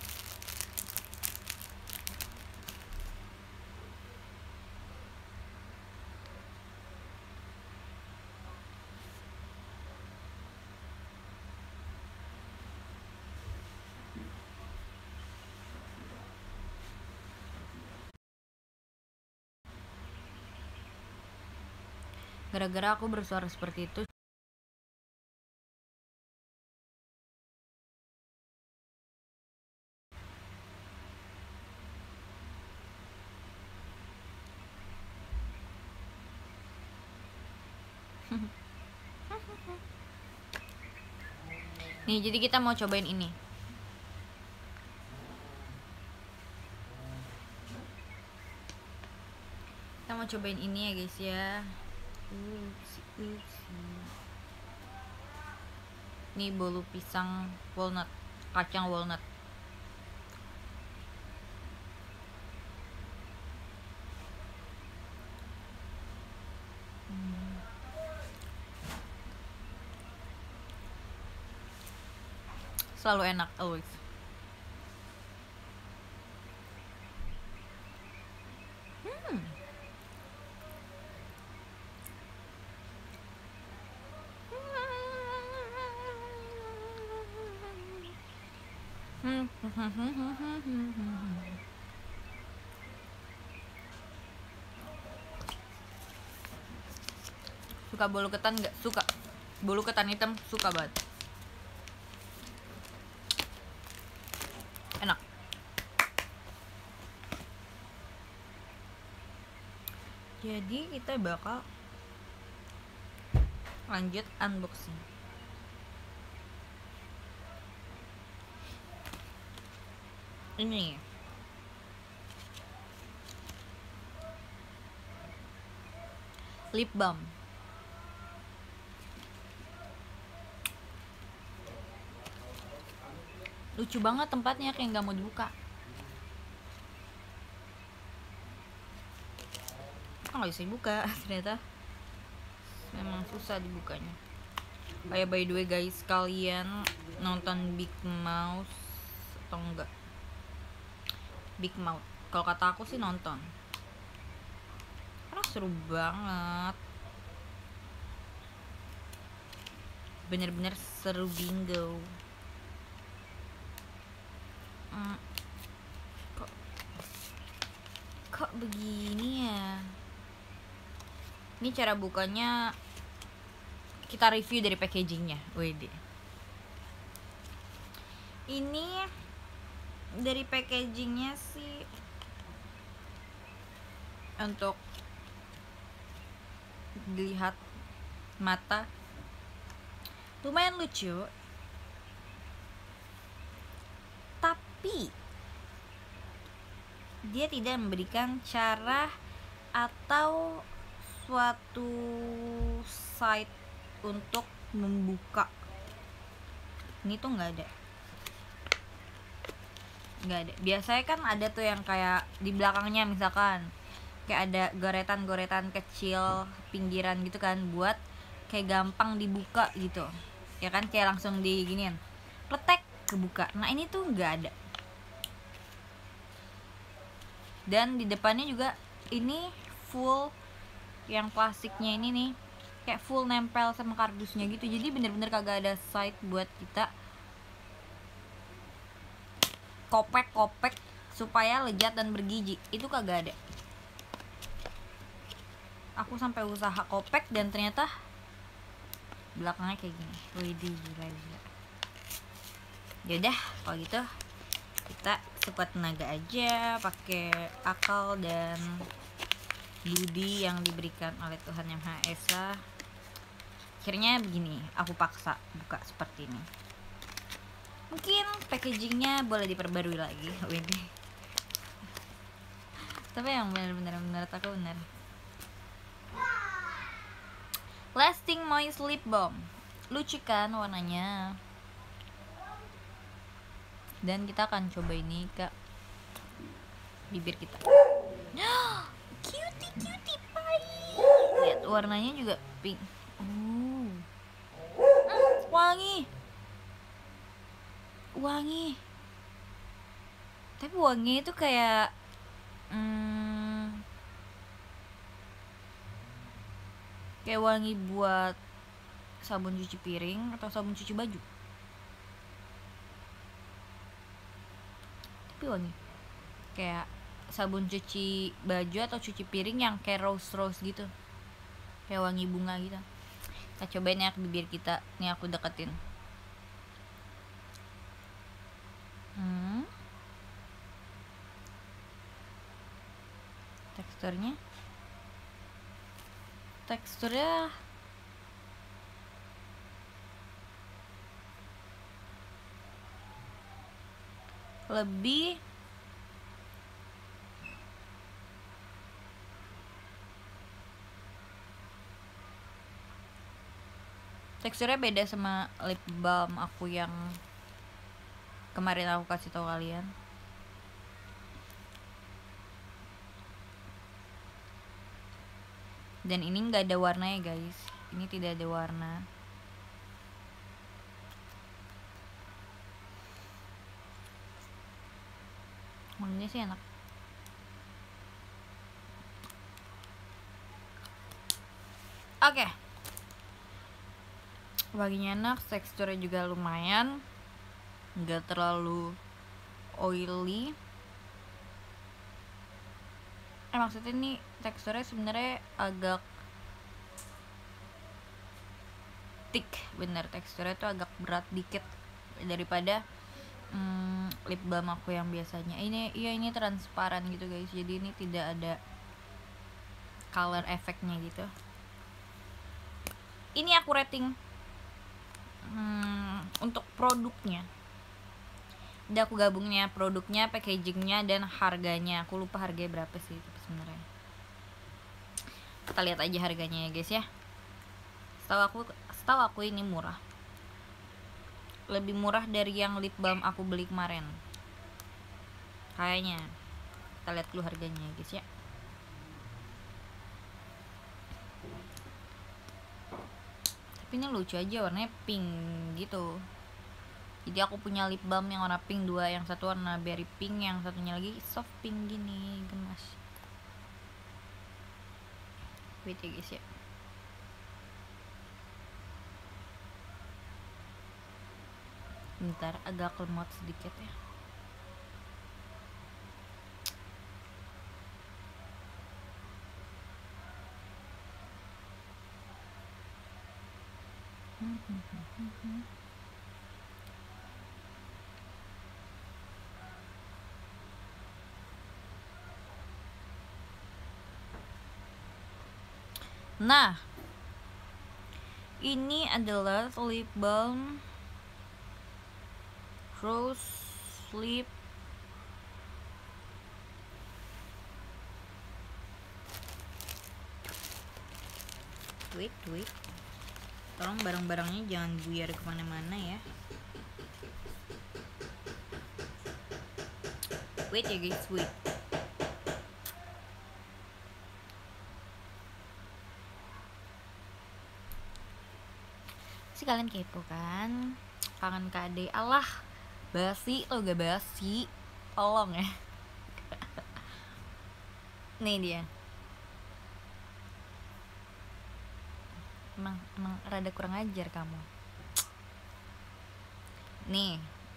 Gara-gara aku bersuara seperti itu, nih, jadi kita mau cobain ini. Kita mau cobain ini ya guys ya. Upsi, upsi. Ini bolu pisang walnut, kacang walnut. Hmm. Selalu enak, always. Hmm. Suka bolu ketan nggak? Suka. Bolu ketan hitam suka banget. Enak. Jadi kita bakal lanjut unboxing. Ini lip balm. Lucu banget tempatnya, kayak nggak mau dibuka. Oh, nggak bisa dibuka ternyata. Memang susah dibukanya. Kayak by the way guys, kalian nonton Big Mouth atau enggak? Big Mouth. Kalau kata aku sih nonton. Karena seru banget. Bener-bener seru bingo. Hmm. Kok kok begini ya? Ini cara bukanya kita review dari packagingnya. Wede. Ini dari packagingnya sih untuk dilihat mata lumayan lucu, tapi dia tidak memberikan cara atau suatu site untuk membuka. Ini tuh nggak ada, nggak ada. Biasanya kan ada tuh yang kayak di belakangnya misalkan kayak ada goretan-goretan kecil pinggiran gitu kan, buat kayak gampang dibuka gitu ya kan, kayak langsung diginiin pletek kebuka. Nah ini tuh nggak ada. Dan di depannya juga ini full yang plastiknya ini nih, kayak full nempel sama kardusnya gitu. Jadi bener-bener kagak ada side buat kita kopek-kopek supaya lezat dan bergizi. Itu kagak ada. Aku sampai usaha kopek dan ternyata belakangnya kayak gini. Widih, gila gila. Yaudah, kalau gitu kita sekuat tenaga aja, pakai akal dan budi yang diberikan oleh Tuhan Yang Maha Esa. Akhirnya begini, aku paksa buka seperti ini. Mungkin packagingnya boleh diperbarui lagi. Wede. Tapi yang benar-benar menurut aku benar. Lasting Moist Lip Balm. Lucu kan warnanya. Dan kita akan coba ini ke bibir kita. Cutie cutie pie. Lihat warnanya juga pink. Uh. Wangi. Wangi. Tapi wangi itu kayak hmm, kayak wangi buat sabun cuci piring atau sabun cuci baju. Tapi wangi kayak sabun cuci baju atau cuci piring yang kayak rose rose gitu, kayak wangi bunga gitu. Kita cobain ya ke bibir kita. Nih aku deketin. hmm. Teksturnya teksturnya lebih teksturnya beda sama lip balm aku yang kemarin aku kasih tahu kalian. Dan ini nggak ada warnanya guys, ini tidak ada warna. Wanginya sih enak. Oke, okay. Wanginya enak, teksturnya juga lumayan, nggak terlalu oily. Eh maksudnya nih teksturnya sebenarnya agak thick, bener, teksturnya tuh agak berat dikit daripada hmm, lip balm aku yang biasanya. Ini iya ini transparan gitu guys, jadi ini tidak ada color efeknya gitu. Ini aku rating hmm, untuk produknya. Udah aku gabungnya produknya, packagingnya, dan harganya. Aku lupa harganya berapa sih tapi sebenarnya. Kita lihat aja harganya ya guys ya. Setahu aku, setahu aku ini murah. Lebih murah dari yang lip balm aku beli kemarin. Kayaknya. Kita lihat dulu harganya ya guys ya. Tapi ini lucu aja, warnanya pink gitu. Jadi aku punya lip balm yang warna pink dua, yang satu warna berry pink, yang satunya lagi soft pink gini, gemas. Wait ya guys ya. Bentar, agak lemot sedikit ya. Hmm, hmm, hmm, hmm, hmm. Nah, ini adalah lip balm rose lip wait wait tolong barang-barangnya jangan buyar kemana-mana ya. Wait ya guys, wait. Si kalian kepo kan, kangen kade. Allah, basi lo gak basi, tolong ya. Nih dia. Emang, emang rada kurang ajar kamu. Nih.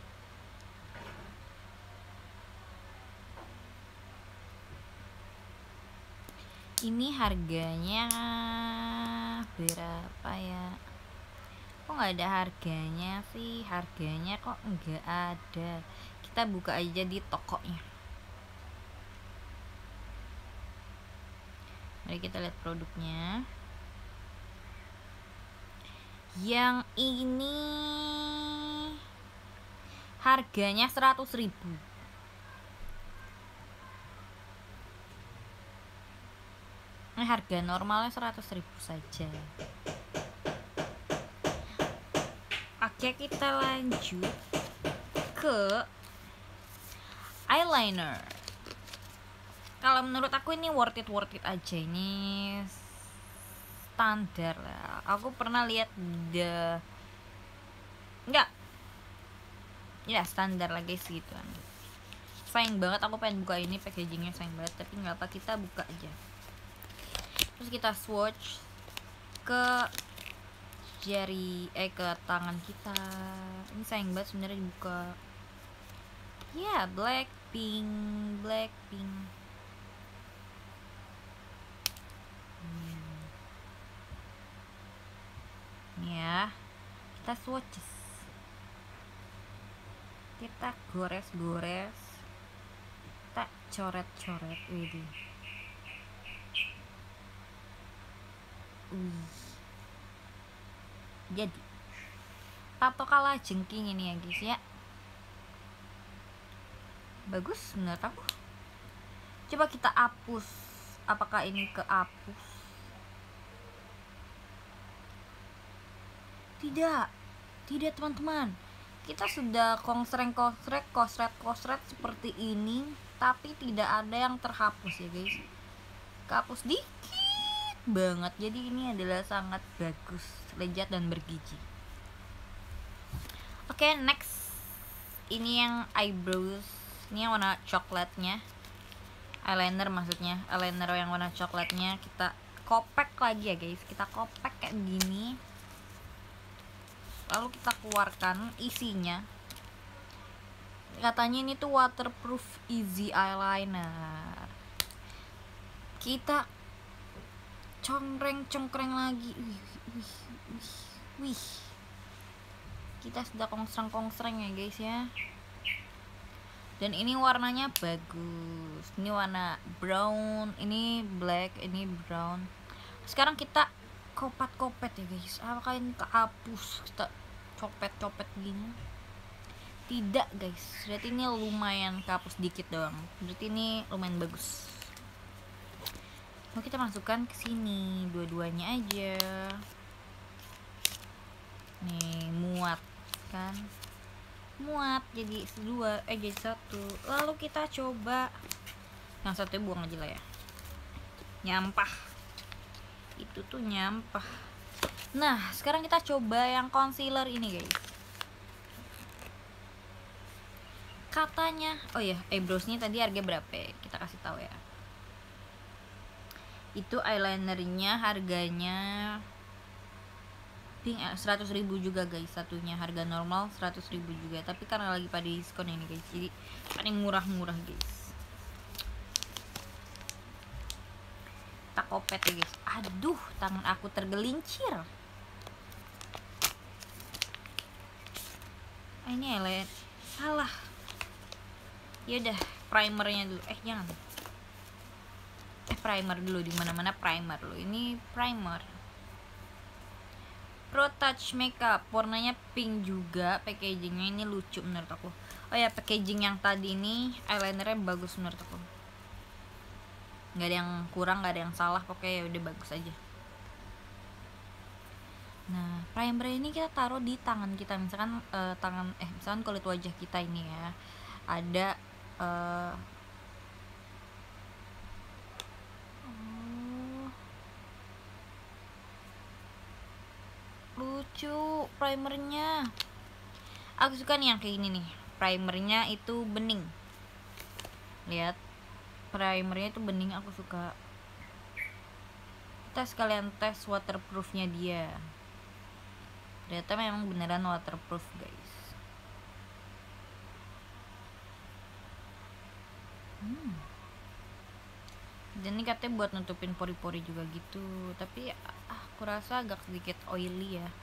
Ini harganya berapa ya? Kok nggak ada harganya sih? Harganya kok nggak ada. Kita buka aja di tokonya. Mari kita lihat produknya. Yang ini harganya seratus ribu. Ini harga normalnya seratus ribu saja. Oke, kita lanjut ke eyeliner. Kalau menurut aku ini worth it worth it aja, ini standar lah. Aku pernah lihat the enggak ya standar lah guys gitu kan. Sayang banget, aku pengen buka ini, packagingnya sayang banget, tapi nggak apa, kita buka aja. Terus kita swatch ke jari eh ke tangan kita. Ini sayang banget sebenarnya dibuka. Ya, Blackpink, Blackpink. Hmm. Nih ya, kita swatches. Kita gores-gores, kita coret-coret, widih. Wih. Jadi tato kala jengking ini ya guys ya. Bagus menurut aku. Coba kita hapus. Apakah ini kehapus? Tidak. Tidak teman-teman. Kita sudah konsreng-konsreng, kosret-kosret seperti ini, tapi tidak ada yang terhapus ya guys. Kehapus dikit banget. Jadi ini adalah sangat bagus, lezat dan bergizi. Oke, okay, next. Ini yang eyebrows. Ini yang warna coklatnya. Eyeliner maksudnya. Eyeliner yang warna coklatnya kita kopek lagi ya guys. Kita kopek kayak gini. Lalu kita keluarkan isinya. Katanya ini tuh waterproof easy eyeliner. Kita congkreng-congkreng lagi. Wih, wih, wih, wih. Kita sudah kongsreng-kongsreng ya guys ya. Dan ini warnanya bagus. Ini warna brown, ini black, ini brown. Sekarang kita kopat-kopet ya guys. Apakah ini kehapus? Kita copet-copet gini. Tidak guys. Berarti ini lumayan kehapus dikit doang. Berarti ini lumayan bagus. Mau kita masukkan ke sini dua-duanya aja. Nih, muat kan? Muat jadi dua, eh jadi satu. Lalu kita coba yang satu buang aja lah ya. Nyampah. Itu tuh nyampah. Nah, sekarang kita coba yang concealer ini guys. Katanya, oh ya, eyebrowsnya tadi harga berapa ya? Kita kasih tahu ya. Itu eyelinernya harganya seratus ribu juga guys, satunya. Harga normal seratus ribu juga, tapi karena lagi pada diskon ini guys, jadi paling murah-murah guys. Kita kopet ya guys. Aduh, tangan aku tergelincir. Ah, ini eyeliner salah. Yaudah, primernya dulu. Eh jangan. Eh primer dulu, di mana-mana primer dulu. Ini primer Pro Touch Makeup, warnanya pink juga. Packagingnya ini lucu menurut aku. Oh ya, packaging yang tadi ini eyelinernya bagus menurut aku. Nggak ada yang kurang, nggak ada yang salah, pokoknya udah bagus aja. Nah, primer ini kita taruh di tangan kita, misalkan uh, tangan eh misalkan kulit wajah kita ini ya ada uh, lucu primernya. Aku suka nih yang kayak gini nih. Primernya itu bening. Lihat, primernya itu bening, aku suka. Kita sekalian tes waterproofnya dia. Ternyata memang beneran waterproof guys. Hmm. Dan ini katanya buat nutupin pori-pori juga gitu. Tapi ah, aku rasa agak sedikit oily ya.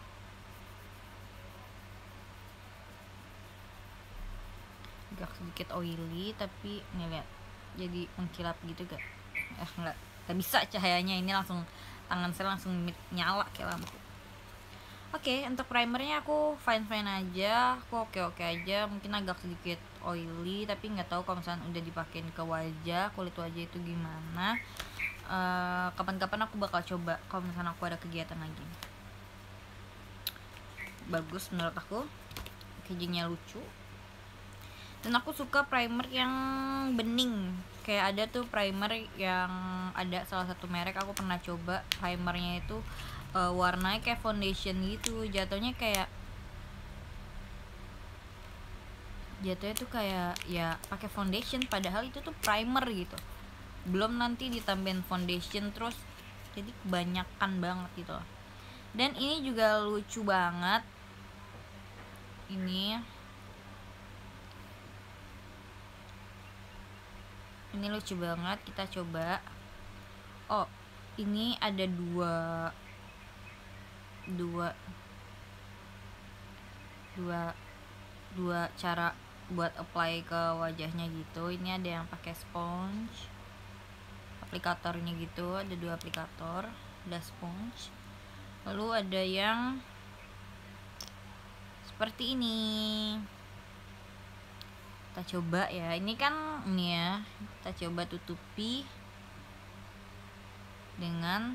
Agak sedikit oily, tapi nih lihat, jadi mengkilap gitu gak? Eh nggak, nggak bisa cahayanya ini langsung, tangan saya langsung nyala kayak lampu. Oke, untuk primernya aku fine fine aja, aku oke oke aja, mungkin agak sedikit oily, tapi nggak tahu kalau misalnya udah dipakein ke wajah, kulit wajah itu gimana. Eh, kapan-kapan aku bakal coba kalau misalnya aku ada kegiatan lagi. Bagus menurut aku, packagingnya lucu, dan aku suka primer yang bening. Kayak ada tuh primer yang ada salah satu merek aku pernah coba, primernya itu uh, warnanya kayak foundation gitu, jatuhnya kayak jatuhnya tuh kayak ya pakai foundation padahal itu tuh primer gitu, belum nanti ditambahin foundation terus, jadi kebanyakan banget gitu loh. Dan ini juga lucu banget, ini ini lucu banget, kita coba. Oh, ini ada dua dua dua dua cara buat apply ke wajahnya gitu. Ini ada yang pakai sponge aplikatornya gitu, ada dua aplikator, ada sponge, lalu ada yang seperti ini. Kita coba ya, ini kan ini ya, kita coba tutupi dengan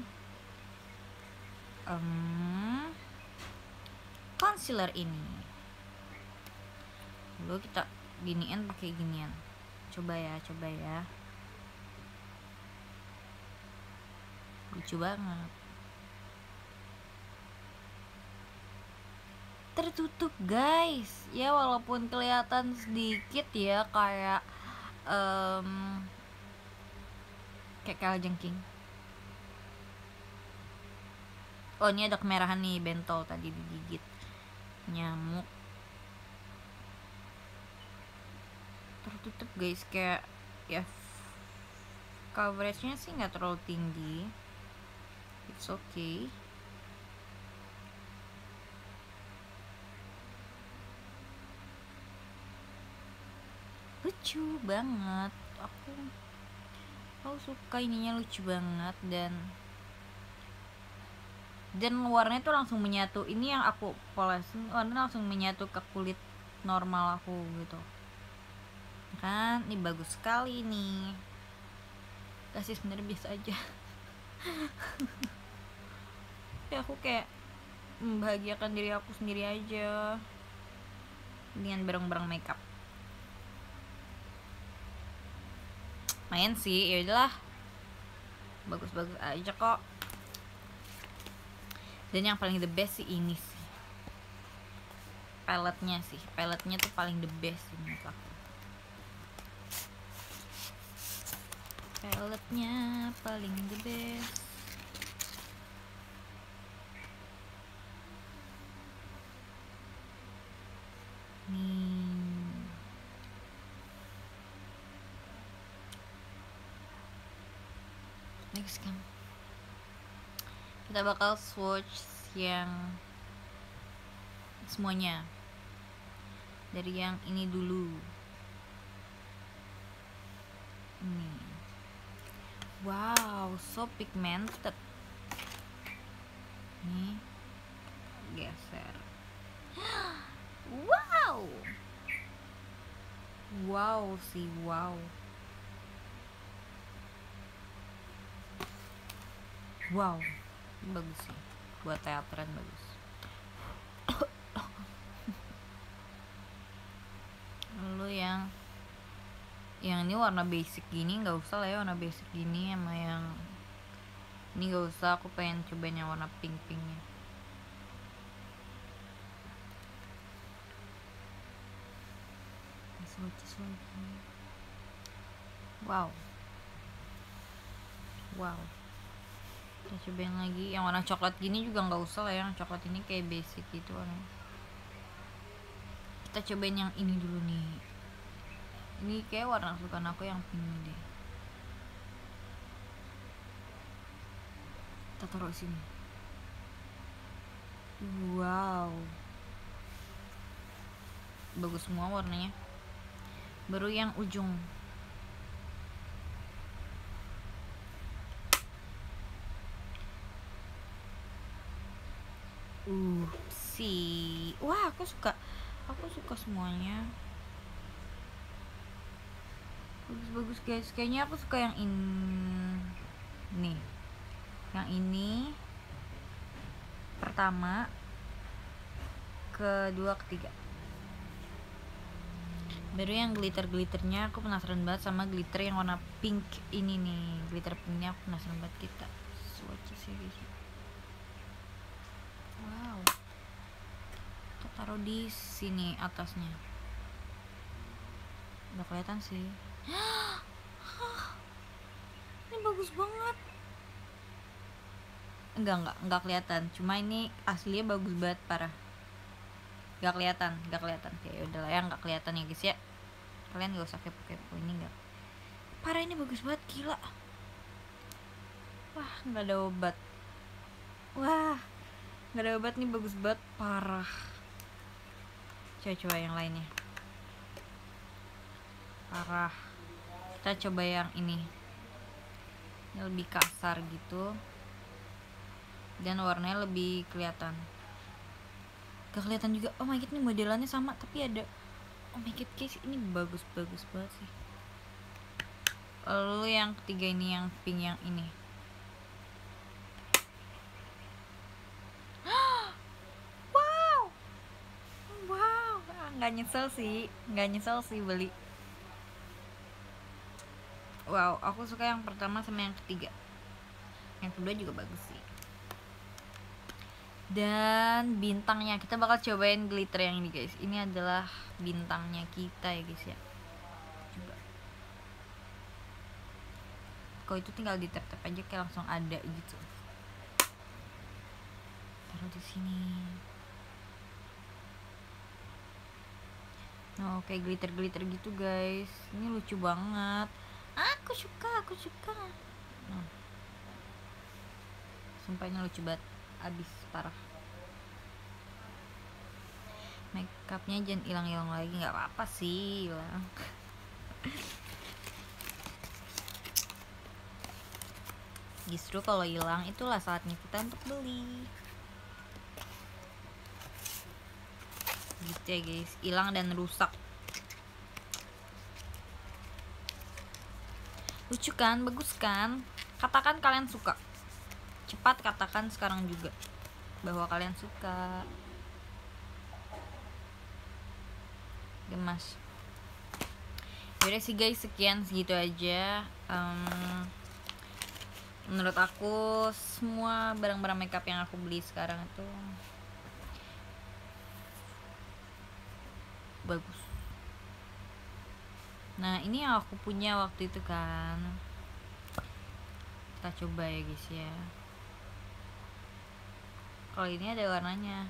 um, concealer ini, lalu kita giniin pakai ginian. Coba ya, coba ya, lucu banget, tertutup guys ya, walaupun kelihatan sedikit ya kayak um, kayak kalajengking. Oh, ini ada kemerahan nih, bentol tadi digigit nyamuk. Tertutup guys, kayak ya coveragenya sih nggak terlalu tinggi, it's okay. Lucu banget, aku aku suka ininya, lucu banget, dan dan warnanya tuh langsung menyatu. Ini yang aku polesin warnanya langsung menyatu ke kulit normal aku gitu kan. Ini bagus sekali nih, kasih sebenarnya biasa aja. Ya aku kayak membahagiakan diri aku sendiri aja dengan barang-barang makeup. Main sih, ya udahlah, bagus-bagus aja kok. Dan yang paling the best sih ini sih, paletnya sih, paletnya tuh paling the best sih menurut aku. Paletnya paling the best. Nih, next kan kita bakal swatch yang semuanya, dari yang ini dulu. Ini wow, so pigmented. Nih, geser. Wow, wow sih, wow, wow, bagus sih, buat teateran bagus. Lalu yang yang ini warna basic gini nggak usah lah ya, warna basic gini sama yang ini nggak usah, aku pengen cobain yang warna pink pinknya. Wow, wow, kita cobain lagi yang warna coklat gini, juga nggak usah lah, yang coklat ini kayak basic gitu warna. Kita cobain yang ini dulu nih, ini kayak warna kesukaan aku yang pink deh. Kita taruh sini. Wow, bagus semua warnanya. Baru yang ujung, uh sih. Wah, aku suka, aku suka semuanya. Bagus-bagus guys. Kayaknya aku suka yang ini. Nih, yang ini pertama, kedua, ketiga. Baru yang glitter-glitternya aku penasaran banget sama glitter yang warna pink ini nih. Glitter pinknya aku penasaran banget. Kita swatches ya guys. Wow, kita taruh di sini atasnya. Udah kelihatan sih. Ini bagus banget. Enggak, enggak, enggak kelihatan. Cuma ini aslinya bagus banget, parah. Enggak kelihatan, enggak kelihatan. Kayak udahlah ya, enggak kelihatan ya guys ya. Kalian gak usah kepo-kepo, ini enggak. Parah, ini bagus banget, gila. Wah, enggak ada obat. Wah, enggak ada obat nih, bagus banget, parah. Coba-coba yang lainnya. Parah. Kita coba yang ini. Ini lebih kasar gitu. Dan warnanya lebih kelihatan. Gak kelihatan juga. Oh my god, ini modelannya sama tapi ada. Oh my god guys, ini bagus-bagus banget sih. Lalu yang ketiga ini yang pink yang ini. Wow. Wow, nggak nyesel sih, nggak nyesel sih beli. Wow, aku suka yang pertama sama yang ketiga. Yang kedua juga bagus sih. Dan bintangnya, kita bakal cobain glitter yang ini guys. Ini adalah bintangnya kita ya guys ya. Coba. Kalau itu tinggal di tap-tap aja kayak langsung ada gitu. Taruh di sini. Nah, kayak glitter-glitter gitu guys. Ini lucu banget. Aku suka, aku suka. Nah. Sumpah ini lucu banget. Abis parah. Makeupnya jangan hilang-hilang lagi, nggak apa-apa sih hilang. Justru kalau hilang itulah saatnya kita untuk beli. Gitu ya guys, hilang dan rusak. Lucu kan, bagus kan? Katakan kalian suka. Cepat katakan sekarang juga bahwa kalian suka. Gemas. Yaudah sih guys, sekian segitu aja. um, Menurut aku semua barang-barang makeup yang aku beli sekarang itu bagus. Nah ini yang aku punya waktu itu kan. Kita coba ya guys ya. Kalau ini ada warnanya.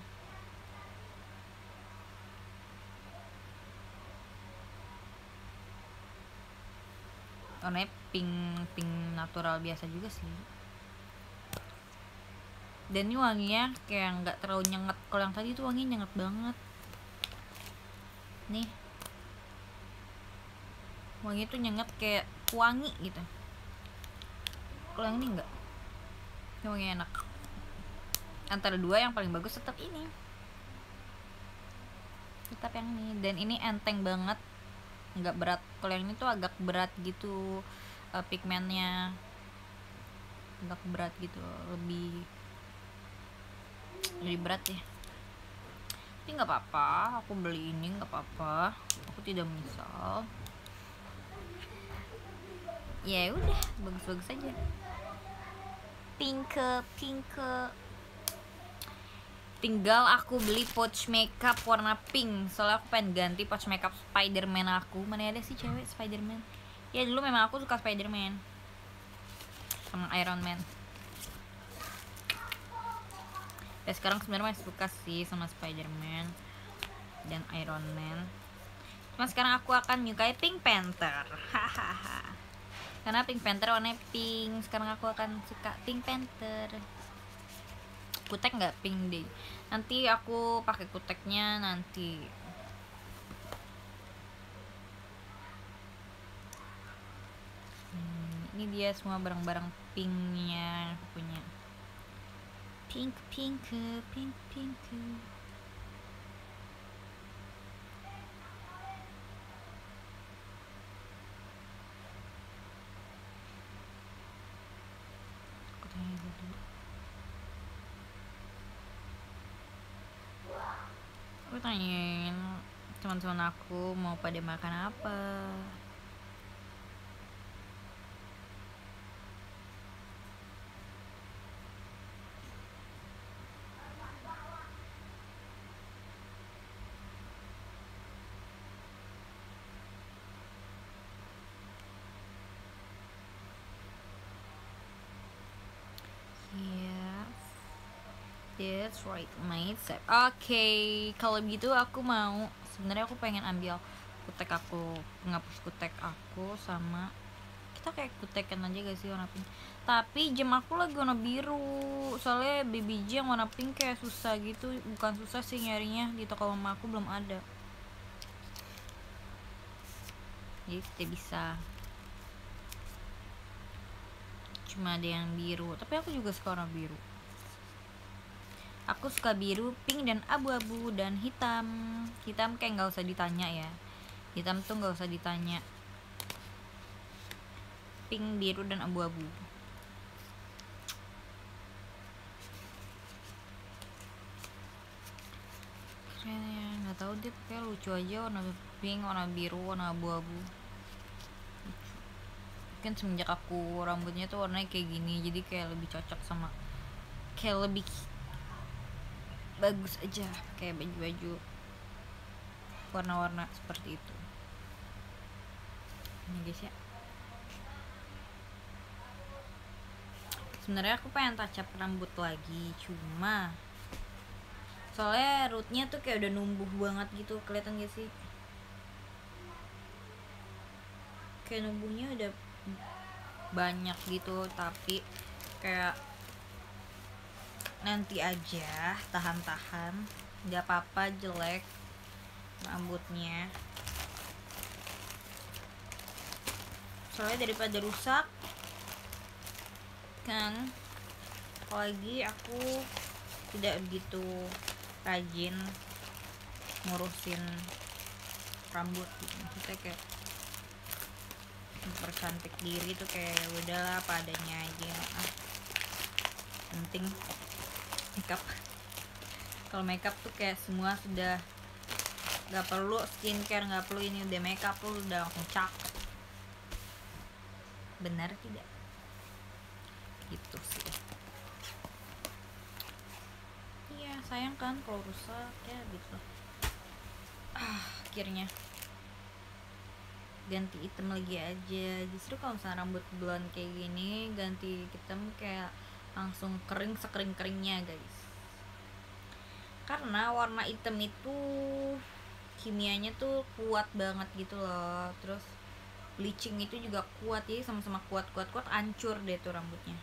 Warnanya pink, pink natural biasa juga sih. Dan ini wanginya kayak nggak terlalu nyengat. Kalau yang tadi tuh wanginya nyengat banget. Nih, wangi tuh nyengat kayak wangi gitu. Kalau yang ini enggak. Ini wangi enak. Antara dua yang paling bagus tetap ini. Tetap yang ini. Dan ini enteng banget, nggak berat. Kalau yang ini tuh agak berat gitu, uh, pigmennya agak berat gitu, lebih lebih berat ya. Tapi nggak apa-apa, aku beli ini nggak apa-apa, aku tidak menyesal. Ya udah, bagus-bagus aja. Pink, pink. Tinggal aku beli pouch makeup warna pink. Soalnya aku pengen ganti pouch makeup Spiderman aku. Mana ada sih cewek Spiderman? Ya dulu memang aku suka Spiderman sama Iron Man. Ya sekarang sebenarnya masih suka sih sama Spiderman dan Iron Man. Cuma sekarang aku akan menyukai Pink Panther. Hahaha. Karena Pink Panther warnanya pink. Sekarang aku akan suka Pink Panther. Kutek nggak pink deh. Nanti aku pakai kuteknya nanti. Hmm, ini dia semua barang-barang pinknya aku punya. Pink, pink, pink, pink. tadi. Aku tanyain teman-teman aku mau pada makan apa. Yes, that's right, mate. Oke, kalau gitu aku mau, sebenarnya aku pengen ambil kutek aku, penghapus kutek aku sama kita kayak kutekan aja gak sih warna pink. Tapi jam aku lagi warna biru, soalnya baby J yang warna pink kayak susah gitu. Bukan susah sih nyarinya, di toko mama aku belum ada, jadi tidak bisa, cuma ada yang biru. Tapi aku juga suka warna biru. Aku suka biru, pink, dan abu-abu, dan hitam. Hitam kayak nggak usah ditanya ya, hitam tuh nggak usah ditanya. Pink, biru, dan abu-abu. Keren ya, nggak tahu deh, kayak lucu aja warna pink, warna biru, warna abu-abu. Mungkin semenjak aku rambutnya tuh warnanya kayak gini, jadi kayak lebih cocok sama, kayak lebih bagus aja kayak baju-baju warna-warna seperti itu. Ini guys ya, sebenarnya aku pengen touch up rambut lagi, cuma soalnya rootnya tuh kayak udah numbuh banget gitu, kelihatan gak sih? Kayak numbuhnya udah banyak gitu, tapi kayak nanti aja, tahan-tahan, nggak apa-apa jelek rambutnya, soalnya daripada rusak kan. Apalagi aku tidak begitu rajin ngurusin rambut gitu, maksudnya kayak mempercantik diri tuh kayak udahlah apa adanya aja. Ah, penting makeup, kalau makeup tuh kayak semua sudah nggak perlu skincare, nggak perlu ini, udah makeup tuh udah langsung cakep. Benar tidak? Gitu sih. Iya sayang kan kalau rusak ya gitu. Ah, akhirnya ganti hitam lagi aja. Justru kalau misalnya rambut blonde kayak gini ganti hitam kayak langsung kering sekering-keringnya guys, karena warna hitam itu kimianya tuh kuat banget gitu loh, terus bleaching itu juga kuat, jadi sama-sama kuat-kuat-kuat hancur deh tuh rambutnya.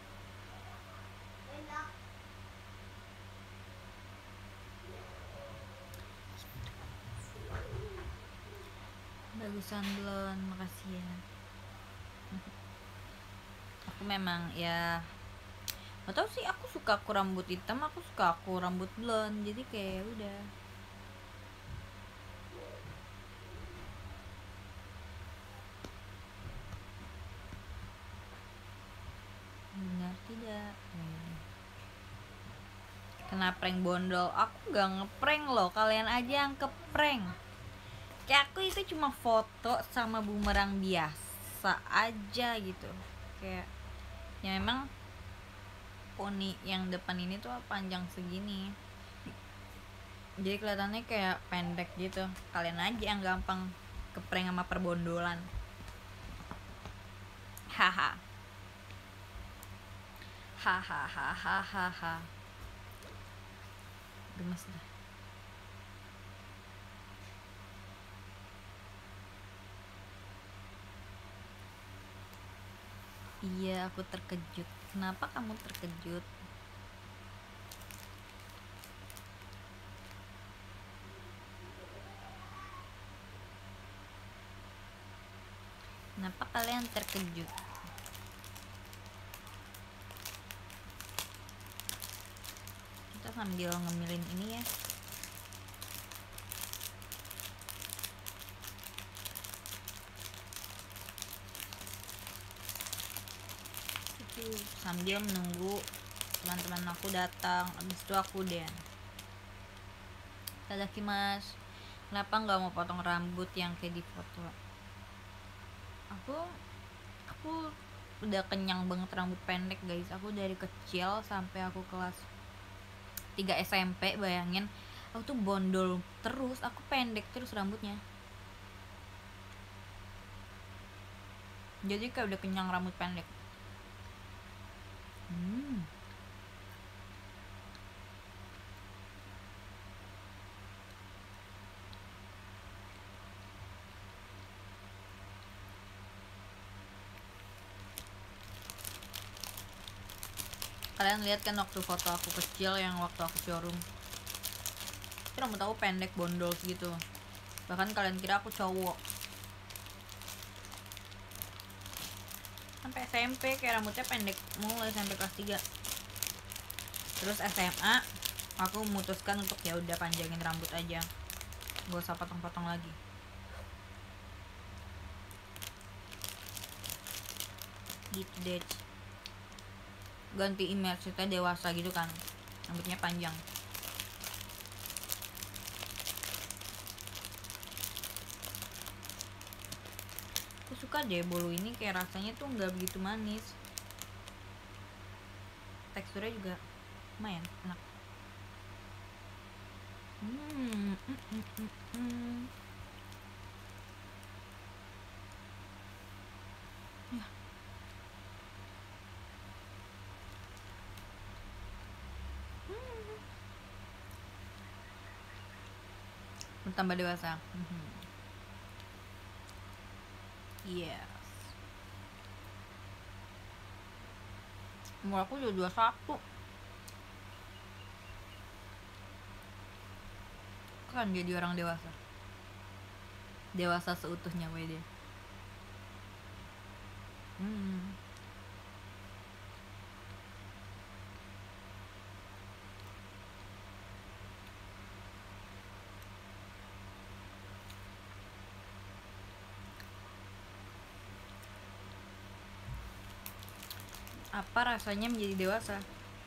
Bagusan blonde, makasih ya. Aku memang ya gak tau sih, aku suka aku rambut hitam, aku suka aku rambut blonde, jadi kayak udah. Benar tidak? Hmm. Kena prank bondol, aku gak ngeprank loh, kalian aja yang keprank. Kayak aku itu cuma foto sama bumerang biasa aja gitu, kayak ya memang poni yang depan ini tuh panjang segini, jadi kelihatannya kayak pendek gitu. Kalian aja yang gampang keprank sama perbondolan. Haha, hahaha, hahaha, gemes dah. Iya, aku terkejut. Kenapa kamu terkejut? Kenapa kalian terkejut? Kita sambil ngemilin ini ya. sambil menunggu teman-teman aku datang. Habis itu aku den Tadakimasu. Kenapa nggak mau potong rambut yang kayak di foto? Aku aku udah kenyang banget rambut pendek guys. Aku dari kecil sampai aku kelas tiga S M P, bayangin aku tuh bondol terus, aku pendek terus rambutnya. Jadi kayak udah kenyang rambut pendek. Hmm. Kalian lihat kan waktu foto aku kecil yang waktu aku showroom, itu rambut aku pendek bondol gitu. Bahkan kalian kira aku cowok. Sampai S M P kayak rambutnya pendek mulai sampai kelas tiga. Terus S M A aku memutuskan untuk ya udah panjangin rambut aja, gak usah potong-potong lagi. Gitu deh, ganti image kita dewasa gitu kan, rambutnya panjang. Aku suka deh bolu ini, kayak rasanya tuh nggak begitu manis, teksturnya juga lumayan enak. Hmm, mm, mm, mm, mm. Ya. Hmm. Bertambah dewasa. Hmm. Yes. Umur aku udah dua puluh satu. Kan jadi orang dewasa. Dewasa seutuhnya W D. Hmm. Apa rasanya menjadi dewasa?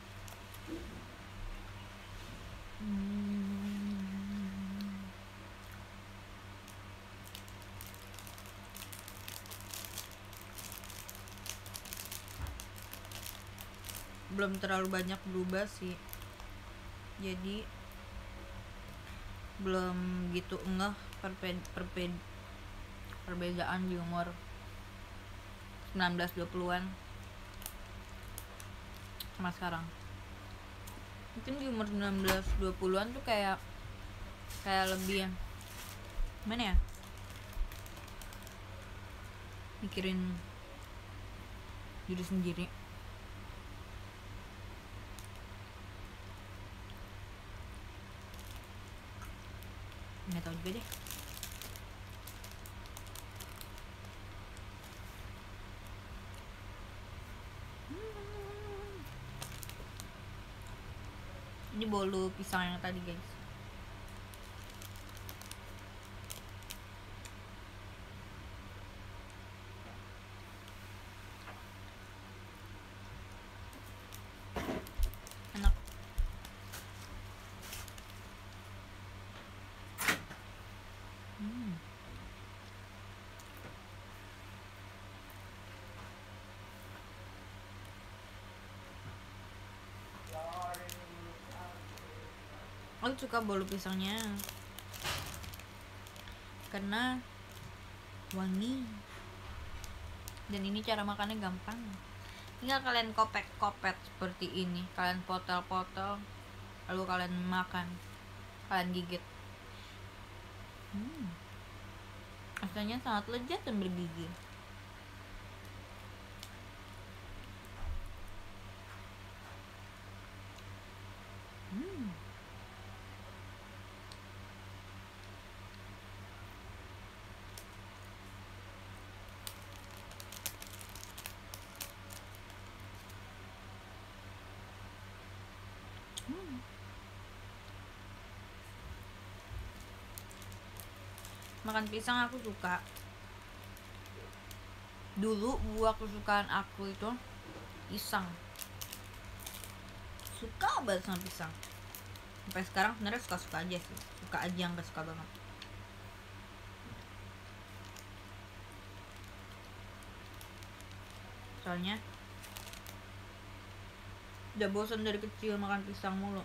Hmm. Belum terlalu banyak berubah sih, jadi belum gitu ngeh perbe- perbe- perbedaan di umur sembilan belas dua puluhan sama sekarang. Mungkin di umur sembilan belas dua puluhan tuh kayak kayak lebih mana ya, mikirin diri sendiri. Nggak tahu juga deh. Ini bolu pisang yang tadi guys. Enak. Hmm. Aku suka bolu pisangnya karena wangi, dan ini cara makannya gampang. Tinggal kalian kopek-kopet seperti ini, kalian potol-potol, lalu kalian makan, kalian gigit. Hmm. Rasanya sangat lezat dan bergizi. Hmm. Hmm. Makan pisang aku suka. Dulu buah kesukaan aku itu pisang, suka banget sama pisang. Sampai sekarang sebenarnya suka-suka aja sih, suka aja nggak suka banget. Soalnya udah bosan dari kecil makan pisang mulu.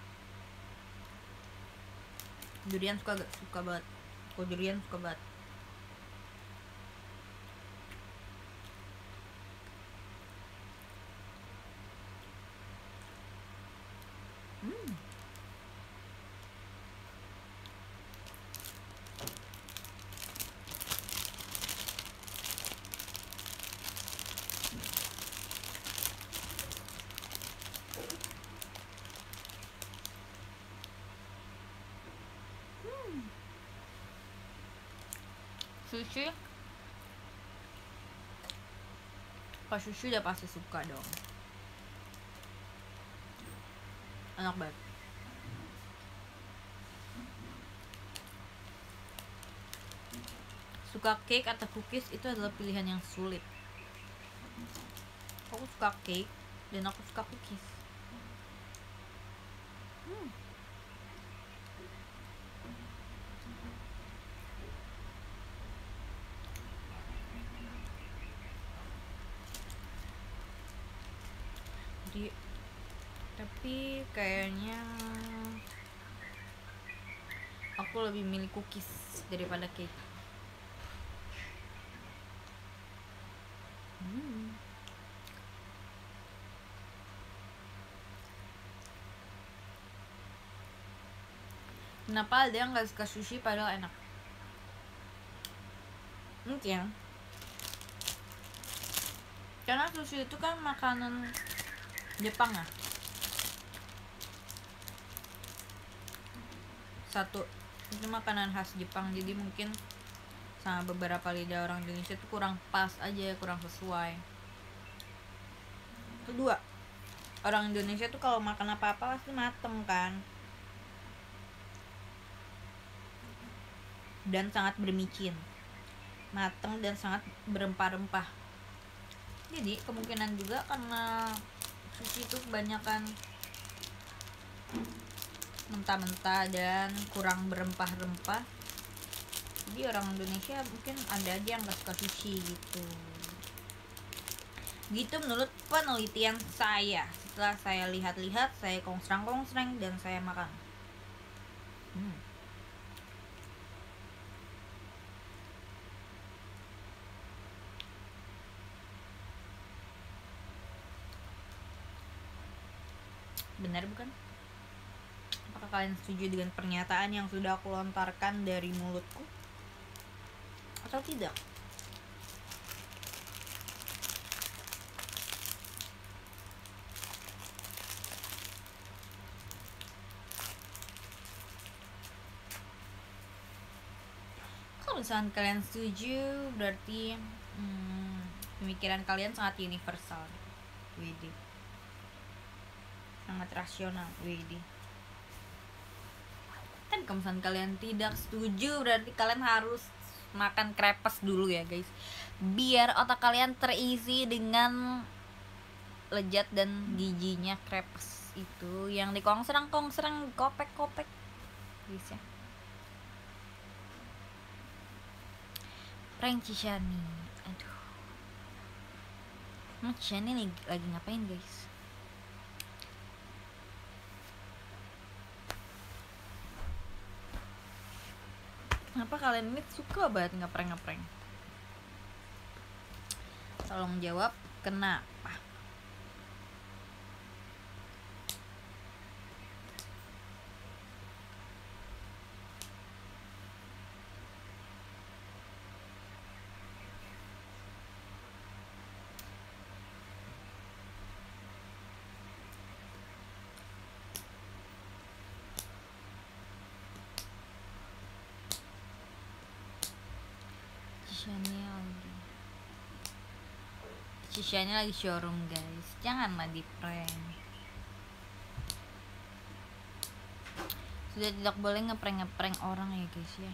Durian suka gak? Suka banget. Kok durian suka banget. Hmm. Sushi, kalau sushi udah pasti suka dong, enak banget. Suka cake atau cookies itu adalah pilihan yang sulit. Aku suka cake dan aku suka cookies. Hmm. Jadi, tapi kayaknya aku lebih milih cookies daripada cake. Hmm. Kenapa ada yang nggak suka sushi padahal enak? Mungkin karena sushi itu kan makanan Jepang ya. Satu, itu makanan khas Jepang, jadi mungkin sama beberapa lidah orang Indonesia itu kurang pas aja, kurang sesuai. Kedua, orang Indonesia tuh kalau makan apa-apa pasti mateng kan, dan sangat bermicin, mateng dan sangat berempah-rempah. Jadi kemungkinan juga karena sushi itu kebanyakan mentah-mentah dan kurang berempah-rempah, jadi orang Indonesia mungkin ada aja yang gak suka sushi gitu. Gitu menurut penelitian saya. Setelah saya lihat-lihat, saya kongsrang-kongsreng dan saya makan. hmm. Benar bukan? Apakah kalian setuju dengan pernyataan yang sudah aku lontarkan dari mulutku? Atau tidak? Kalau misalkan kalian setuju, berarti hmm, pemikiran kalian sangat universal. Widih. Sangat rasional, widih. Kan kalau misalkan kalian tidak setuju, berarti kalian harus makan krepes dulu ya guys, biar otak kalian terisi dengan lezat dan giginya krepes itu yang dikongsrang-kongsrang, kopek-kopek guys ya. Prank Cishani, aduh, emang Cishani lagi, lagi ngapain guys? Kenapa kalian ini suka banget ngeprank-ngeprank? Tolong jawab kenapa? Cishanya lagi Cishanya lagi showroom guys, janganlah di prank. Sudah tidak boleh ngeprank-ngeprank orang ya guys ya.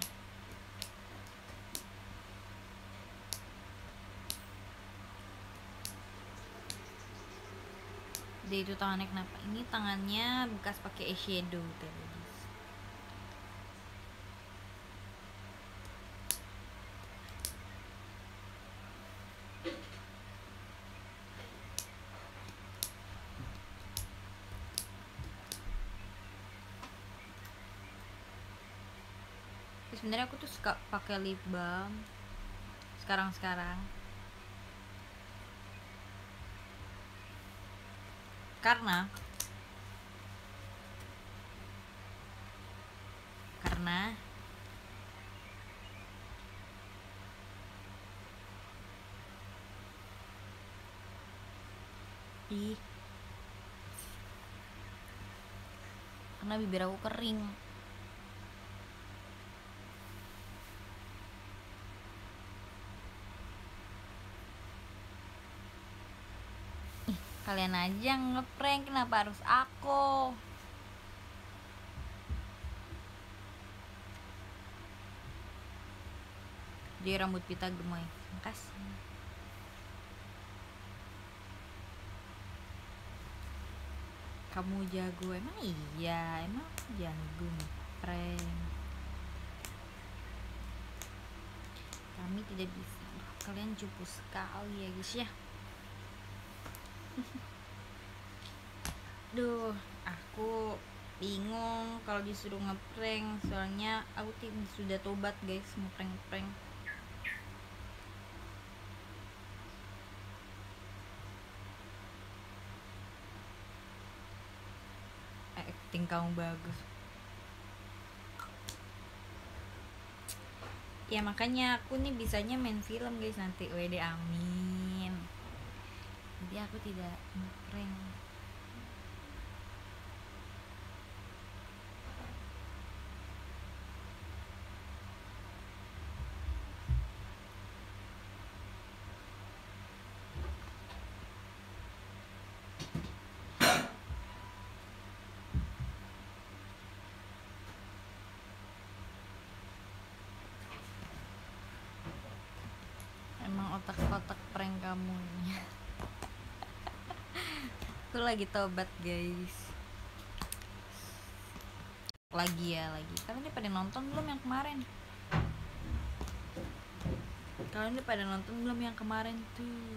Dia itu tangannya kenapa? Ini tangannya bekas pakai eyeshadow guys. Sebenarnya aku tuh suka pakai lip balm sekarang-sekarang karena karena ih karena bibir aku kering. Ih, kalian aja ngeprank, kenapa harus aku? Jadi rambut kita gemoy. Makasih. Kamu jago, emang iya, emang aku jago ngeprank. Kami tidak bisa. Kalian cupu sekali ya guys ya. Duh, aku bingung kalau disuruh ngeprank, soalnya aku tidak sudah tobat guys mau prank-prank. Eh, acting kamu bagus. Ya makanya aku nih bisanya main film guys nanti. W D amin. Jadi aku tidak ngeprank. Emang otak-otak prank kamu nih. Aku lagi tobat guys. Lagi ya lagi. Kalian udah pada nonton belum yang kemarin? Kalian udah pada nonton belum yang kemarin tuh?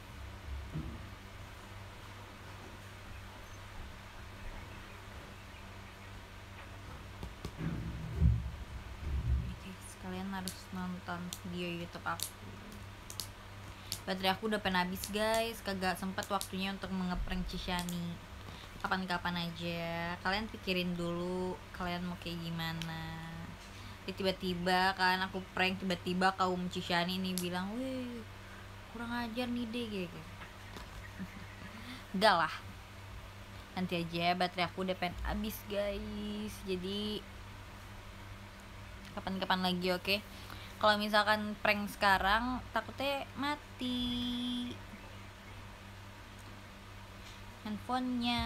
Kalian harus nonton video YouTube aku. Baterai aku udah pengen habis guys, kagak sempet waktunya untuk mengeprank Cishani. Kapan-kapan aja. Kalian pikirin dulu kalian mau kayak gimana. Jadi tiba-tiba kan aku prank, tiba-tiba kaum Cishani ini bilang, "Wih, kurang ajar nih deh," gitu. Enggak lah. Nanti aja, baterai aku udah pengen habis guys. Jadi kapan-kapan lagi, oke? Okay? Kalau misalkan prank sekarang takutnya mati handphonenya.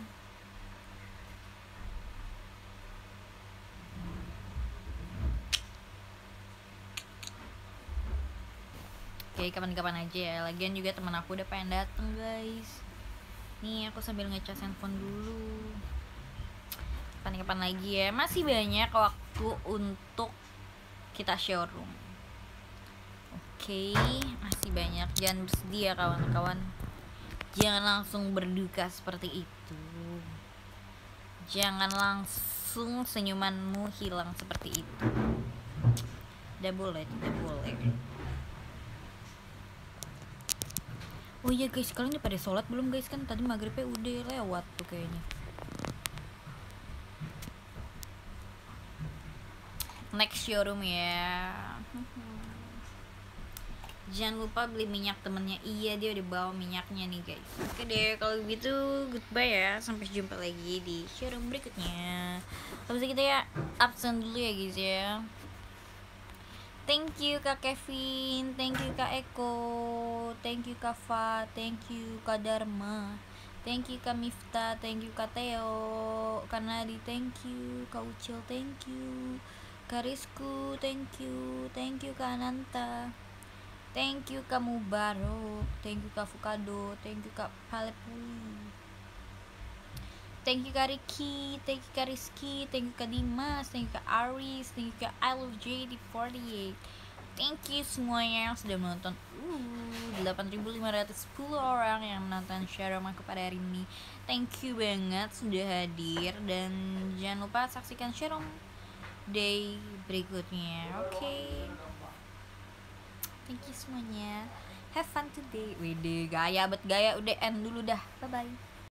Oke, kapan-kapan aja ya. Lagian juga teman aku udah pengen dateng guys. Nih aku sambil ngecas handphone dulu. Kapan-kapan lagi ya. Masih banyak waktu untuk kita showroom. Oke, okay, masih banyak. Jangan bersedih ya kawan-kawan. Jangan langsung berduka seperti itu. Jangan langsung senyumanmu hilang seperti itu. Tidak boleh, tidak boleh. Oh iya guys, kalian udah pada sholat belum guys? Kan tadi maghribnya udah lewat tuh kayaknya. Next showroom ya. Jangan lupa beli minyak temennya. Iya, dia udah bawa minyaknya nih guys. Oke deh, kalau gitu goodbye ya. Sampai jumpa lagi di showroom berikutnya. Habis kita ya absen dulu ya guys ya. Thank you Kak Kevin, thank you Kak Eko, thank you Kak Fa, thank you Kak Dharma, thank you Kak Mifta, thank you Kak Theo, Kak Nadi, thank you Kak Ucil, thank you Kak Rizku, thank you, thank you Kak Ananta, thank you Kak Mubarok, thank you Kak Fukado, thank you Kak Palepui, Thank you Kak Ricky, thank you Kak Rizky, thank you Kak Dimas, thank you Kak Aris, thank you Kak I Love J D forty-eight. Thank you semuanya yang sudah menonton. Uh, delapan ribu lima ratus sepuluh orang yang menonton Shadow aku pada hari ini. Thank you banget sudah hadir, dan jangan lupa saksikan Shadow Day berikutnya. Oke. Okay. Thank you semuanya. Have fun today. Wede, gaya bet gaya udah end dulu dah. Bye bye.